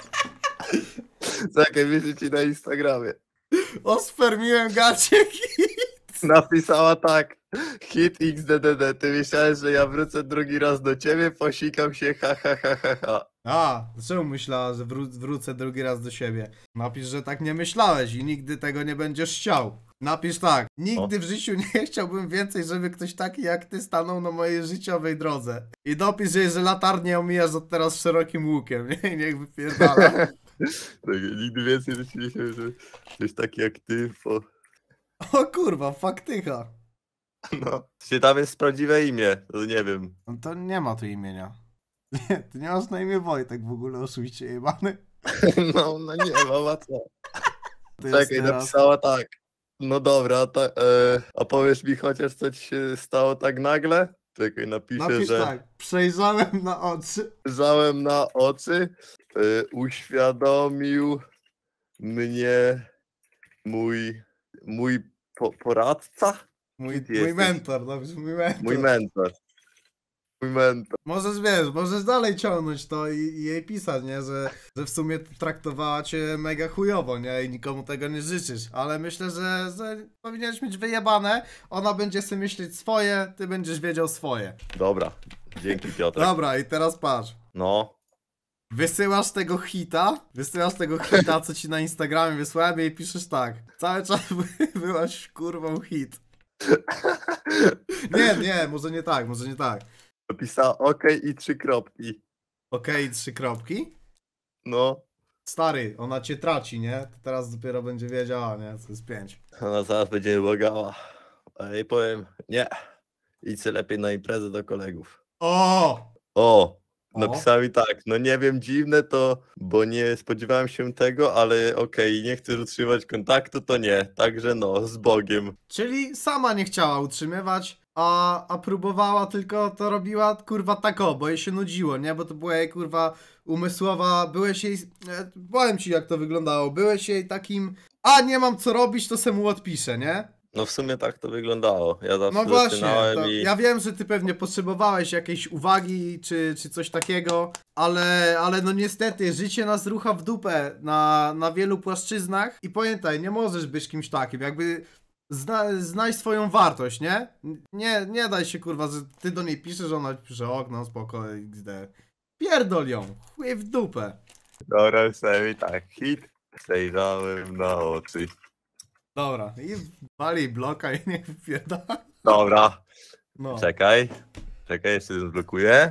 Czekaj, wyślę ci na Instagramie. Ospermiłem gacie hit. Napisała tak, hit X D D D, ty myślałeś, że ja wrócę drugi raz do ciebie, posikam się, ha ha ha ha ha. A, czemu myślała, że wró wrócę drugi raz do siebie? Napisz, że tak nie myślałeś i nigdy tego nie będziesz chciał. Napisz tak, nigdy O. w życiu nie chciałbym więcej, żeby ktoś taki jak ty stanął na mojej życiowej drodze. I dopisz, że że latarnię omijasz od teraz szerokim łukiem, nie? I niech wypierdala. Tak, nigdy więcej w życiu nie chciałem, że ktoś taki jak ty, po... O kurwa, faktycha. No. Czy tam jest prawdziwe imię, to nie wiem. No to nie ma tu imienia. Nie, ty nie masz na imię Wojtek w ogóle, oszuście jebany. No, no nie mam, a co? To jest Czekaj, teraz- napisała tak. No dobra, ta, e, a powiesz mi chociaż, co ci się stało tak nagle? Czekaj, napiszę, Napisz że tak, przejrzałem na oczy. spojrzałem na oczy, e, uświadomił mnie mój, mój po, poradca? Mój, Kim ty mój jesteś? mentor, dobrze, mój mentor. Mój mentor. Mój mentor. Możesz, wiesz, możesz dalej ciągnąć to i, i jej pisać, nie? Że, że w sumie traktowała cię mega chujowo, nie? I nikomu tego nie życzysz. Ale myślę, że, że powinieneś mieć wyjebane. Ona będzie sobie myśleć swoje, ty będziesz wiedział swoje. Dobra, dzięki Piotr. Dobra, i teraz patrz. No, Wysyłasz tego hita, wysyłasz tego hita, co ci na Instagramie wysłałem i piszesz tak. Cały czas by- byłaś kurwą hit. Nie, nie, może nie tak, może nie tak. napisała OK i trzy kropki. Okej, trzy kropki. No, Stary, ona cię traci, nie? To teraz dopiero będzie wiedziała, nie? Co jest pięć. ona zaraz będzie błagała. A jej powiem, nie, idź lepiej na imprezę do kolegów. O! O, O. napisała mi tak, no nie wiem, dziwne to, bo nie spodziewałem się tego, ale okej, nie chcesz utrzymywać kontaktu, to nie. Także no, z Bogiem. Czyli sama nie chciała utrzymywać, a, a próbowała, tylko to robiła kurwa tako, bo jej się nudziło, nie? Bo to była jej kurwa umysłowa, byłeś jej, e, powiem ci jak to wyglądało, byłeś jej takim, a nie mam co robić, to se mu odpiszę, nie? No w sumie tak to wyglądało. Ja zawsze No właśnie, zaczynałem to i... ja wiem, że ty pewnie potrzebowałeś jakiejś uwagi, czy, czy coś takiego, ale, ale no niestety, życie nas rucha w dupę na, na wielu płaszczyznach i pamiętaj, nie możesz być kimś takim, jakby zna, znaj swoją wartość, nie? Nie, nie daj się kurwa, że ty do niej piszesz, że ona pisze okno, spoko, X D. Pierdol ją, chuj w dupę. Dobra, sobie tak, hit, przejrzałem na oczy. Dobra, i wali bloka i niech wypierdala. Dobra, No. czekaj, czekaj, jeszcze zblokuję.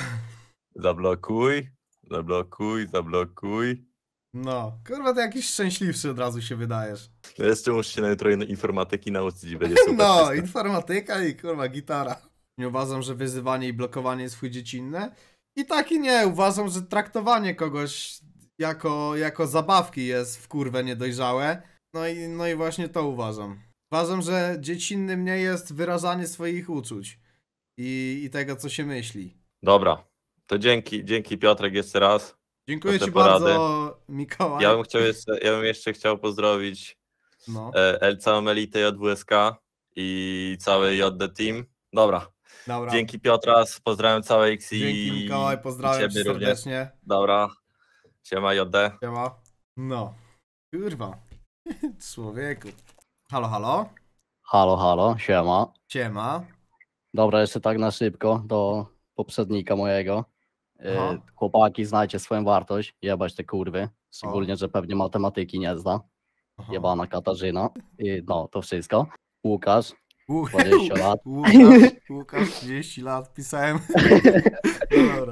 Zablokuj, zablokuj, zablokuj. No, kurwa, ty jakiś szczęśliwszy od razu się wydajesz. No jeszcze muszę się na jutro informatyki nauczyć i będzie super. No, wszystko. informatyka i kurwa gitara. Nie uważam, że wyzywanie i blokowanie jest chuj dziecinne. I tak i nie, uważam, że traktowanie kogoś jako, jako zabawki jest w kurwę niedojrzałe. No i, no i właśnie to uważam. Uważam, że dziecinnym nie jest wyrażanie swoich uczuć i, i tego, co się myśli. Dobra, to dzięki, dzięki Piotrek jeszcze raz. Dziękuję za te ci porady. bardzo, Mikołaj. Ja bym chciał jeszcze, ja bym jeszcze chciał pozdrowić No, e, El- całą elitę J W S K i cały J D Team. Dobra, dobra. dzięki Piotras, pozdrawiam całe X i Dzięki Mikołaj, pozdrawiam i cię ciebie również. serdecznie. Dobra, siema J D. Siema. No. Kurwa. Człowieku. Halo, halo. Halo, halo, siema. Siema. Dobra, jeszcze tak na szybko do poprzednika mojego. Yy, Aha. chłopaki, znajcie swoją wartość, jebać te kurwy. Szczególnie, że pewnie matematyki nie zna. Aha. Jebana Katarzyna. I no, to wszystko. Łukasz, Łu- dwadzieścia lat. Łukasz, Łukasz, trzydzieści lat, pisałem. No dobra.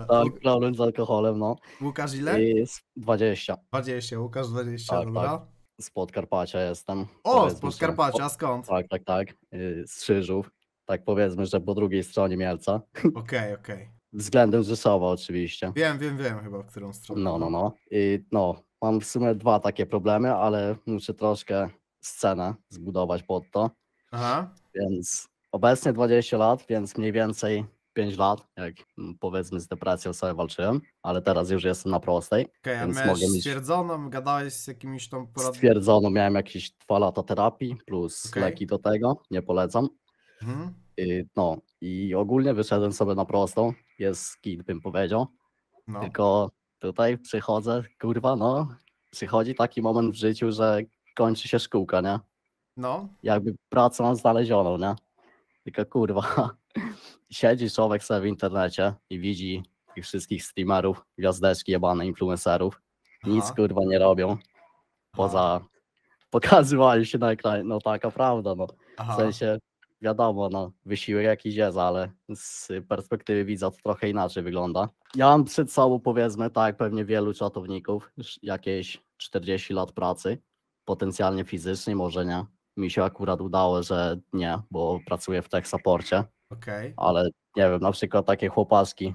Tak, problem z alkoholem, no. Łukasz ile? I z dwadzieścia. dwadzieścia, Łukasz dwadzieścia, Tak, dobra. tak. Z Podkarpacia jestem. O, z Powiedzmy, że- Podkarpacia, a skąd? Tak, tak, tak. y, Z Krzyżów. Tak powiedzmy, że po drugiej stronie Mielca. Okej, okej. Względem Rzeszowa oczywiście. Wiem, wiem, wiem chyba, w którą stronę. No, no, no. I no, mam w sumie dwa takie problemy, ale muszę troszkę scenę zbudować pod to. Aha. Więc obecnie dwadzieścia lat, więc mniej więcej pięć lat, jak mm, powiedzmy z depresją sobie walczyłem, ale teraz już jestem na prostej. Okej, a Więc miałeś mogę mieć- stwierdzoną, gadałeś z jakimiś tam poradnikami? Stwierdzono, miałem jakieś dwa lata terapii plus Okej. leki do tego, nie polecam. Mhm. I, no i ogólnie wyszedłem sobie na prostą, jest git bym powiedział, No. tylko tutaj przychodzę, kurwa no, przychodzi taki moment w życiu, że kończy się szkółka, nie? No. Jakby pracę mam znalezioną, nie? Tylko kurwa, siedzi człowiek sobie w internecie i widzi tych wszystkich streamerów, gwiazdeczki jebane, influencerów, nic Aha. kurwa nie robią, poza pokazywaniu się na ekranie, no taka prawda, no. W Aha. sensie, wiadomo, no, wysiłek jakiś jest, ale z perspektywy widza to trochę inaczej wygląda. Ja mam przed sobą, powiedzmy, tak jak pewnie wielu czatowników, już jakieś czterdzieści lat pracy, potencjalnie fizycznej, może nie. Mi się akurat udało, że nie, bo pracuję w tech supporcie, Okej. ale nie wiem, na przykład takie chłopaczki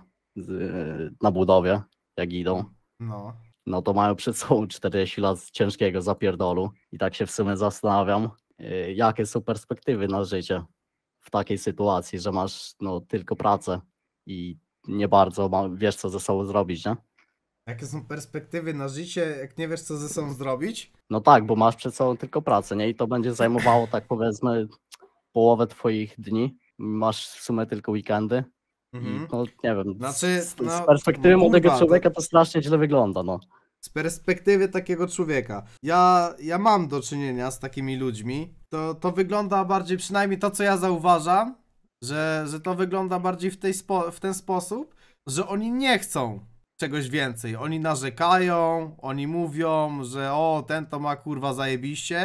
z, na budowie, jak idą, No. no to mają przed sobą czterdzieści lat ciężkiego zapierdolu i tak się w sumie zastanawiam, yy, jakie są perspektywy na życie w takiej sytuacji, że masz no, tylko pracę i nie bardzo ma, wiesz, co ze sobą zrobić, nie? Jakie są perspektywy na życie, jak nie wiesz, co ze sobą zrobić? No tak, bo masz przed sobą tylko pracę, nie? I to będzie zajmowało, tak powiedzmy, połowę twoich dni. Masz w sumie tylko weekendy. Mhm. I no nie wiem, Znaczy, z, z no, perspektywy młodego kurwa, to- człowieka to strasznie źle wygląda, no. Z perspektywy takiego człowieka. Ja, ja mam do czynienia z takimi ludźmi. To, to wygląda bardziej, przynajmniej to, co ja zauważam, że, że to wygląda bardziej w, tej spo, w ten sposób, że oni nie chcą czegoś więcej. Oni narzekają, oni mówią, że o, ten to ma kurwa zajebiście,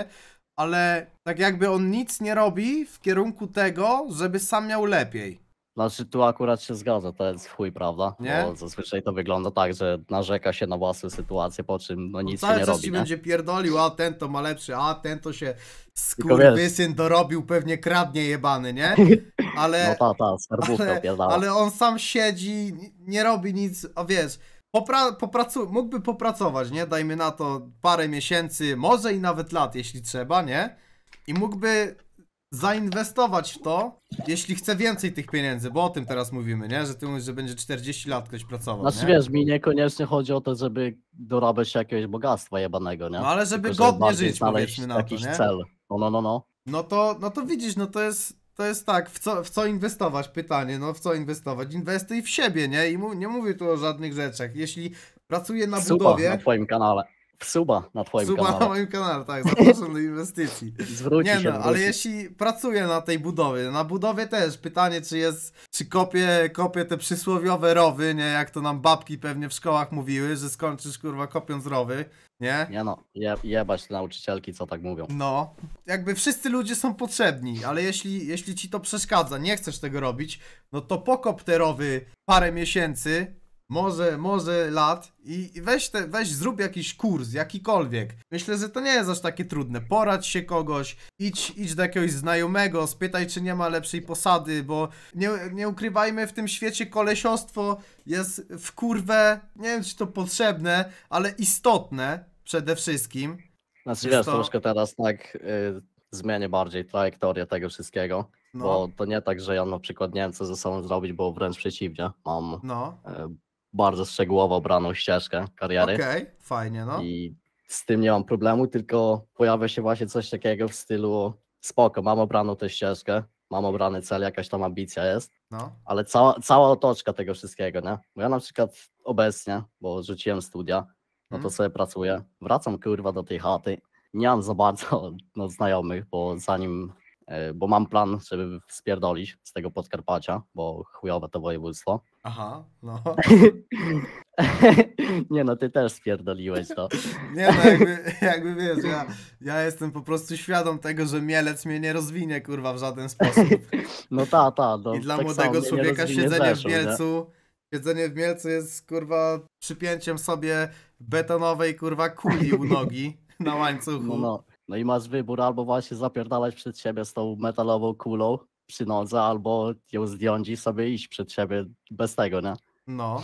ale tak jakby on nic nie robi w kierunku tego, żeby sam miał lepiej. Znaczy tu akurat się zgadza, to jest chuj, prawda? Nie? Bo zazwyczaj to wygląda tak, że narzeka się na własną sytuację, po czym no nic się Cały nie czas robi, ci nie? będzie pierdolił, a ten to ma lepszy, a ten to się Tylko wiesz- skurwysyn dorobił, pewnie kradnie jebany, nie? Ale, No ta, ta, skarbówka ale, opierdala. ale on sam siedzi, nie robi nic, a wiesz, popra popracu mógłby popracować, nie? Dajmy na to parę miesięcy, może i nawet lat, jeśli trzeba, nie? I mógłby zainwestować w to, jeśli chce więcej tych pieniędzy, bo o tym teraz mówimy, nie? Że ty mówisz, że będzie czterdzieści lat ktoś pracował, Znaczy nie? wiesz, mi niekoniecznie chodzi o to, żeby dorabiać się jakiegoś bogactwa jebanego, nie? No ale żeby Tylko, godnie bardziej żyć, znaleźć powiedzmy na to, jakiś nie? cel. No, no, no, no. No to, no to widzisz, no to jest, to jest tak, w co, w co inwestować? Pytanie, no w co inwestować? Inwestuj w siebie, nie? I mu, nie mówię tu o żadnych rzeczach. Jeśli pracuję na W suba budowie, na twoim kanale. W suba na twoim suba kanale. na moim kanale, tak, zapraszam do inwestycji. Zwróci Nie się, no, ale zwróci. jeśli pracuję na tej budowie, na budowie też pytanie, czy jest, czy kopię, kopię te przysłowiowe rowy, nie? Jak to nam babki pewnie w szkołach mówiły, że skończysz kurwa kopiąc rowy, nie? Nie no, je, jebać te nauczycielki, co tak mówią. No, jakby wszyscy ludzie są potrzebni, ale jeśli, jeśli ci to przeszkadza, nie chcesz tego robić, no to pokop te rowy parę miesięcy, może, może lat i i weź, te, weź zrób jakiś kurs, jakikolwiek. Myślę, że to nie jest aż takie trudne. Poradź się kogoś, idź, idź do jakiegoś znajomego, spytaj, czy nie ma lepszej posady, bo nie, nie ukrywajmy, w tym świecie kolesiostwo jest w kurwę, nie wiem, czy to potrzebne, ale istotne przede wszystkim. Znaczy Jest wiesz, to- troszkę teraz tak y, zmienię bardziej trajektorię tego wszystkiego, No, bo to nie tak, że ja na przykład nie wiem, co ze sobą zrobić, bo wręcz przeciwnie. Mam no. y, bardzo szczegółowo obraną ścieżkę kariery Okej, fajnie, no. i z tym nie mam problemu, tylko pojawia się właśnie coś takiego w stylu spoko, mam obraną tę ścieżkę, mam obrany cel, jakaś tam ambicja jest, No, ale cała, cała otoczka tego wszystkiego, nie? Bo ja na przykład obecnie, bo rzuciłem studia, no to Mhm. sobie pracuję, wracam kurwa do tej chaty, nie mam za bardzo no, znajomych, bo zanim, e, bo mam plan, żeby spierdolić z tego Podkarpacia, bo chujowe to województwo. aha, no. Nie no, ty też spierdoliłeś to. Nie no, jakby, jakby wiesz, ja, ja jestem po prostu świadom tego, że Mielec mnie nie rozwinie, kurwa, w żaden sposób. No ta, ta. No, I dla tak młodego samo mnie nie człowieka rozwinie siedzenie w Rzeszów, nie? Mielcu, Siedzenie w Mielcu jest, kurwa, przypięciem sobie betonowej, kurwa, kuli u nogi na łańcuchu. No, no. no i masz wybór albo właśnie zapierdalać przed siebie z tą metalową kulą przy nodze, albo ją zdjąć i sobie iść przed siebie bez tego, nie? No.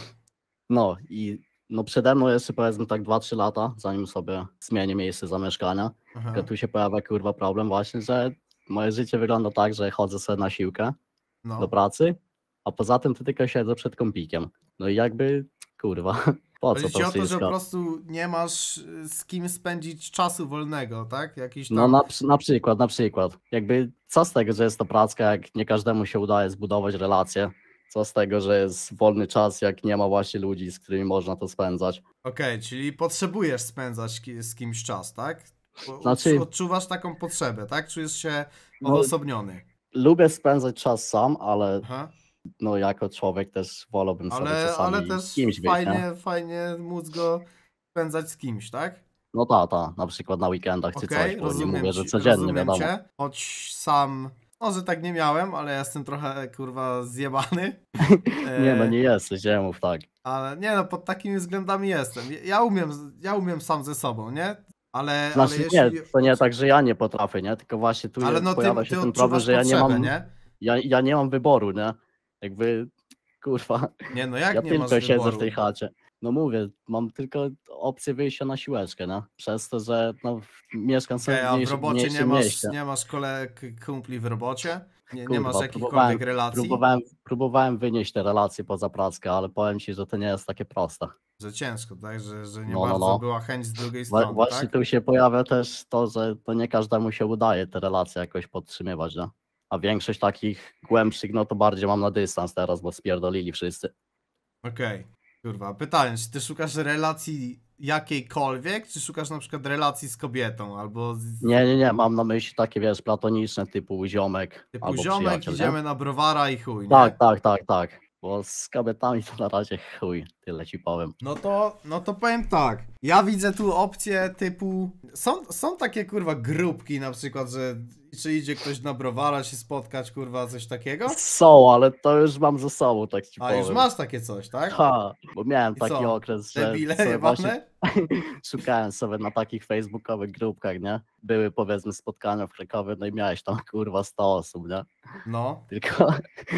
No i no przede mną jeszcze powiedzmy tak dwa trzy lata, zanim sobie zmienię miejsce zamieszkania. Aha. Tylko tu się pojawia kurwa problem właśnie, że moje życie wygląda tak, że chodzę sobie na siłkę No. do pracy, a poza tym to tylko siedzę przed kompikiem. No i jakby kurwa, po co Chodzi ci to o to, że po wszystko? prostu nie masz y, z kim spędzić czasu wolnego, tak? Jakiś tam... No na, przy- na przykład, na przykład. Jakby co z tego, że jest to praca, jak nie każdemu się udaje zbudować relacje? Co z tego, że jest wolny czas, jak nie ma właśnie ludzi, z którymi można to spędzać? Okej, czyli potrzebujesz spędzać ki- z kimś czas, tak? Bo Znaczy- Odczuwasz taką potrzebę, tak? Czujesz się No- odosobniony. Lubię spędzać czas sam, ale Aha. no jako człowiek też wolałbym sobie Ale, czasami ale z też kimś wyjść, nie? fajnie, fajnie móc go spędzać z kimś, tak? No ta, ta, na przykład na weekendach czy Okej, coś, bo nie rozumiem mówię, że ci- codziennie, rozumiem wiadomo. cię. Choć sam, może tak nie miałem, ale ja jestem trochę, kurwa, zjebany. Nie no, E, nie jesteś, nie mów tak. Ale nie no, pod takimi względami jestem. Ja umiem, ja umiem sam ze sobą, nie? Ale, Znaczy ale nie, jeśli... to nie tak, że ja nie potrafię, nie? Tylko właśnie tu Ale jest, no ty, pojawia ty się ten problem, odczuwasz że ja nie potrzebę, mam, nie? ja, ja nie mam wyboru, nie? Jakby, kurwa, Nie no, jak ja nie tylko masz siedzę wyboru? w tej chacie. No mówię, mam tylko opcję wyjścia na siłeczkę, nie? Przez to, że no, mieszkam sobie Okej, w a w mniejszym, robocie nie mniejszym masz, mieście. nie masz kolek, kumpli w robocie? Nie, nie Kurwa, masz jakichkolwiek próbowałem- relacji? Próbowałem, próbowałem wynieść te relacje poza prackę, ale powiem ci, że to nie jest takie proste. Że ciężko, tak? Że, że nie No, no, bardzo no. była chęć z drugiej Wa- strony, Właśnie tak? tu się pojawia też to, że to nie każdemu się udaje te relacje jakoś podtrzymywać, nie? A większość takich głębszych, no to bardziej mam na dystans teraz, bo spierdolili wszyscy. Okej, kurwa, pytanie, czy ty szukasz relacji jakiejkolwiek, czy szukasz na przykład relacji z kobietą, albo z... Nie, nie, nie, mam na myśli takie, wiesz, platoniczne typu ziomek typu albo ziomek, przyjaciel, nie? idziemy na browara i chuj, nie? Tak, tak, tak, tak. Bo z kobietami to na razie chuj, tyle ci powiem. No to, no to powiem tak, ja widzę tu opcje typu, są, są takie kurwa grupki na przykład, że czy idzie ktoś na browara się spotkać, kurwa, coś takiego? Są, ale to już mam ze sobą, tak ci A powiem. już masz takie coś, tak? Ha, bo miałem I taki co? okres, że Debile sobie właśnie jebane? szukałem sobie na takich facebookowych grupkach, nie? Były powiedzmy spotkania w Krakowie, no i miałeś tam kurwa sto osób, nie? No. Tylko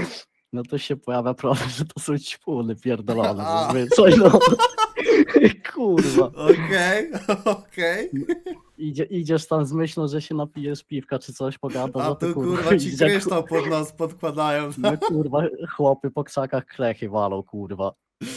no to się pojawia problem, że to są ćpuny pierdolone A. zazwyczaj, no. Kurwa. Okej, okej. Idzie, idziesz tam z myślą, że się napijesz piwka czy coś, pogadasz, A no to tu kurwa, kurwa ci idzie, kryształ pod nos podkładają. no kurwa, chłopy po krzakach klechy walą, kurwa.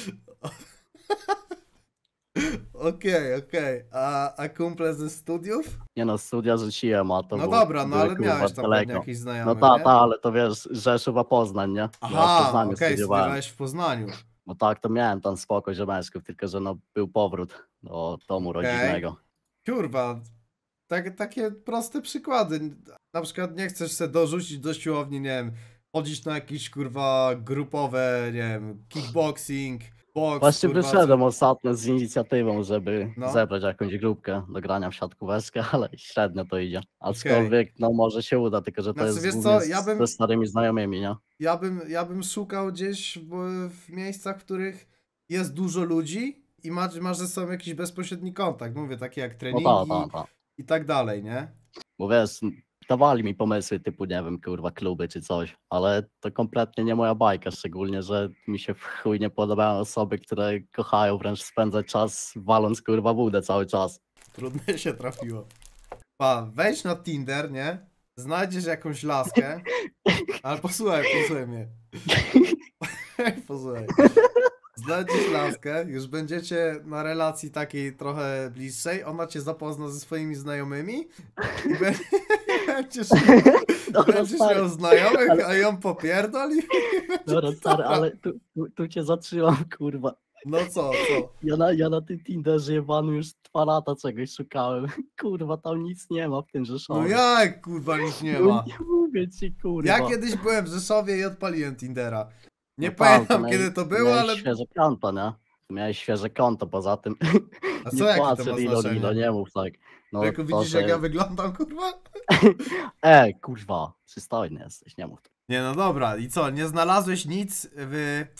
Okej, okej. A, a kumple ze studiów? Nie no, studia rzuciłem, a to No było- dobra, no były, ale kurwa, miałeś tam daleko. pewnie jakichś No znajomych, ta, nie? ta, ale to wiesz, Rzeszów, a Poznań, nie? Ja w Aha, Poznaniu okej, studiowałem. studiowałeś w Poznaniu. No tak, to miałem tam spoko ziomeczków, tylko że no był powrót do domu Okej. rodzinnego. Kurwa, tak, takie proste przykłady. Na przykład nie chcesz se dorzucić do siłowni, nie wiem, chodzić na jakieś kurwa grupowe, nie wiem, kickboxing, box, Właśnie kurwa, wyszedłem ostatnio z inicjatywą, żeby No. zebrać jakąś grupkę do grania w siatkóweczkę, ale średnio to idzie. Aczkolwiek, no może się uda, tylko że to Znaczy, jest wiesz głównie co, ja z, bym- ze starymi znajomymi, nie? Ja bym, ja bym szukał gdzieś w, w miejscach, w których jest dużo ludzi i masz, masz ze sobą jakiś bezpośredni kontakt. Mówię, takie jak No treningi ta, ta, ta. i tak dalej, nie? Bo wiesz, dawali mi pomysły typu, nie wiem, kurwa, kluby czy coś, ale to kompletnie nie moja bajka, szczególnie, że mi się w chuj nie podobają osoby, które kochają wręcz spędzać czas waląc kurwa wódę cały czas. Trudno się trafiło. Pa, wejdź na Tinder, nie? Znajdziesz jakąś laskę, ale posłuchaj, posłuchaj mnie. Posłuchaj. Znajdziesz laskę, już będziecie na relacji takiej trochę bliższej, ona cię zapozna ze swoimi znajomymi i be- będziesz, Dobra, będziesz stary, miał znajomych, ale- a ją popierdoli. dobra, stary, ale tu, tu, tu cię zatrzymam, kurwa. No co, co? Ja na, ja na tym Tinderze jebany już dwa lata czegoś szukałem. Kurwa, tam nic nie ma w tym Rzeszowie. No jak kurwa nic nie No ma? nie mówię ci, kurwa. Ja kiedyś byłem w Rzeszowie i odpaliłem Tindera. Nie No tak, pamiętam miałeś- kiedy to było, miałeś ale... świeże konto, nie? Miałeś świeże konto, poza tym A nie co jakie to płacę ma Lilo, znaczenie? Lilo, nie mów tak. No, Tylko to, widzisz że- jak ja wyglądam, kurwa? E, kurwa, przystojny jesteś, nie mów tak. Nie no dobra, i co, nie znalazłeś nic w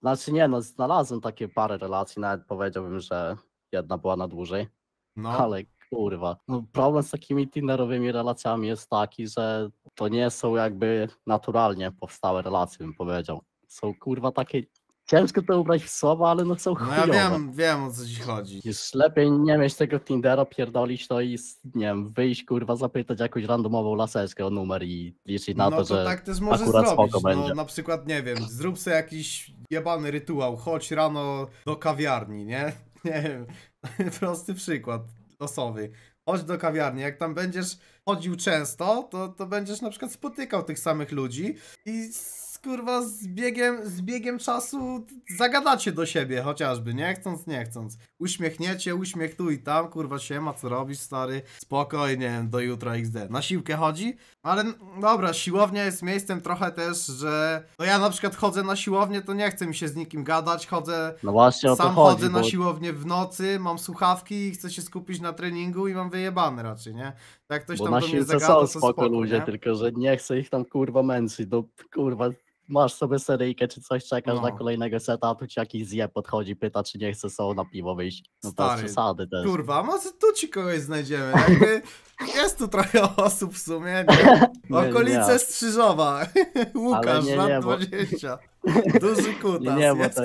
Znaczy nie, no znalazłem takie parę relacji, nawet powiedziałbym, że jedna była na dłużej, No, ale kurwa, no problem z takimi tinderowymi relacjami jest taki, że to nie są jakby naturalnie powstałe relacje, bym powiedział. Są kurwa takie, ciężko to ubrać w słowa, ale no są no ja chujowe. wiem, wiem o co ci chodzi. Już lepiej nie mieć tego Tindera, pierdolić to i s- nie wiem, wyjść kurwa, zapytać jakąś randomową laseczkę o numer i liczyć na No to, to że tak też możesz akurat zrobić, spoko no będzie. na przykład, nie wiem, zrób sobie jakiś jebany rytuał, chodź rano do kawiarni, nie? Nie wiem, prosty przykład losowy. Chodź do kawiarni, jak tam będziesz chodził często, to, to będziesz na przykład spotykał tych samych ludzi i s- kurwa z biegiem, z biegiem czasu zagadacie do siebie chociażby, nie chcąc, nie chcąc. Uśmiechniecie, uśmiech tu i tam, kurwa siema, co robisz stary? Spokojnie, do jutra X D. Na siłkę chodzi? Ale n- dobra, siłownia jest miejscem trochę też, że no ja na przykład chodzę na siłownię, to nie chcę mi się z nikim gadać, chodzę No właśnie o to sam chodzi, chodzę bo na siłownię w nocy, mam słuchawki i chcę się skupić na treningu i mam wyjebane raczej, nie? Jak ktoś Bo tam na do mnie siłce zagada, są to spoko spoko, ludzie, nie? tylko że nie chcę ich tam kurwa męczyć, no kurwa, masz sobie seryjkę czy coś, czekasz na No. kolejnego seta, a tu ci jakiś zje podchodzi, pyta czy nie chce są na piwo wyjść, no to Stary, przesady też. Kurwa, a może tu ci kogoś znajdziemy, jakby jest tu trochę osób w sumie, nie? Nie, Okolice nie. Strzyżowa, Łukasz, nie, lat nie, bo- dwadzieścia, duży kutas Nie, nie, bo jest. to,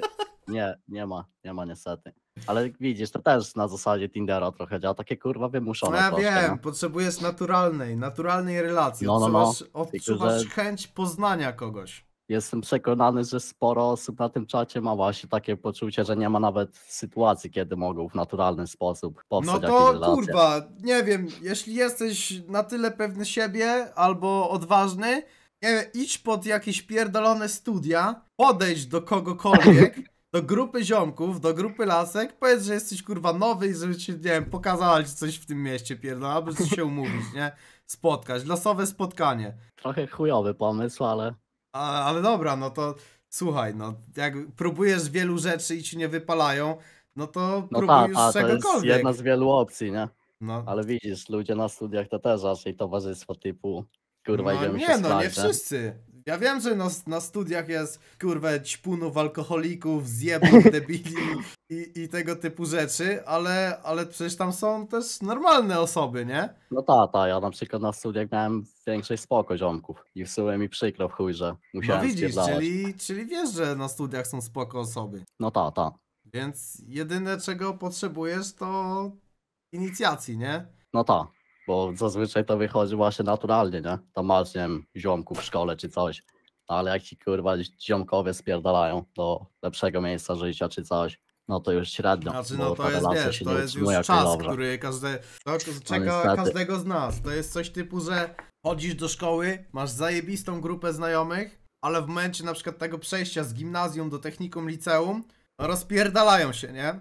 nie, nie ma, nie ma niestety. Ale widzisz, to też na zasadzie Tindera trochę działa, takie kurwa No wymuszone ja troszkę, wiem, nie? potrzebujesz naturalnej, naturalnej relacji, No, no, no. odczuwasz, odczuwasz że- chęć poznania kogoś. Jestem przekonany, że sporo osób na tym czacie ma właśnie takie poczucie, że nie ma nawet sytuacji, kiedy mogą w naturalny sposób No powstać to jakieś relacje. kurwa, nie wiem, jeśli jesteś na tyle pewny siebie albo odważny, nie wiem, idź pod jakieś pierdolone studia, podejdź do kogokolwiek, do grupy ziomków, do grupy lasek, powiedz, że jesteś kurwa nowy i żeby ci, nie wiem, pokazała ci coś w tym mieście pierdolone, albo żeby się umówić, nie? Spotkać, losowe spotkanie. Trochę chujowy pomysł, ale A, ale dobra, no to słuchaj, no jak próbujesz wielu rzeczy i ci nie wypalają, no to no próbuj tak, już ta, to jest czegokolwiek. jedna z wielu opcji, nie? No. Ale widzisz, ludzie na studiach to też raczej towarzystwo typu kurwa No idziemy nie, się no nie sprawdzić. wszyscy. Ja wiem, że na, na studiach jest kurwę ćpunów, alkoholików, zjebów, debili i, i tego typu rzeczy, ale, ale przecież tam są też normalne osoby, nie? No ta, ta, ja na przykład na studiach miałem większość spoko ziomków i w sumie mi przykro w chuj, że No musiałem widzisz, spierdalać. czyli, czyli wiesz, że na studiach są spoko osoby. No ta, ta. Więc jedyne czego potrzebujesz to inicjacji, nie? No tak, bo zazwyczaj to wychodzi właśnie naturalnie, nie? Tam masz, nie wiem, ziomków w szkole czy coś, ale jak ci kurwa ziomkowie spierdalają do lepszego miejsca życia czy coś, no to już średnio, Znaczy, bo no ta to jest, relacja wiesz, się to nie jest już utrzymuje jakoś czas, dobrze. który każde, to czeka niestety. każdego z nas. To jest coś typu, że chodzisz do szkoły, masz zajebistą grupę znajomych, ale w momencie na przykład tego przejścia z gimnazjum do technikum, liceum, no rozpierdalają się, nie?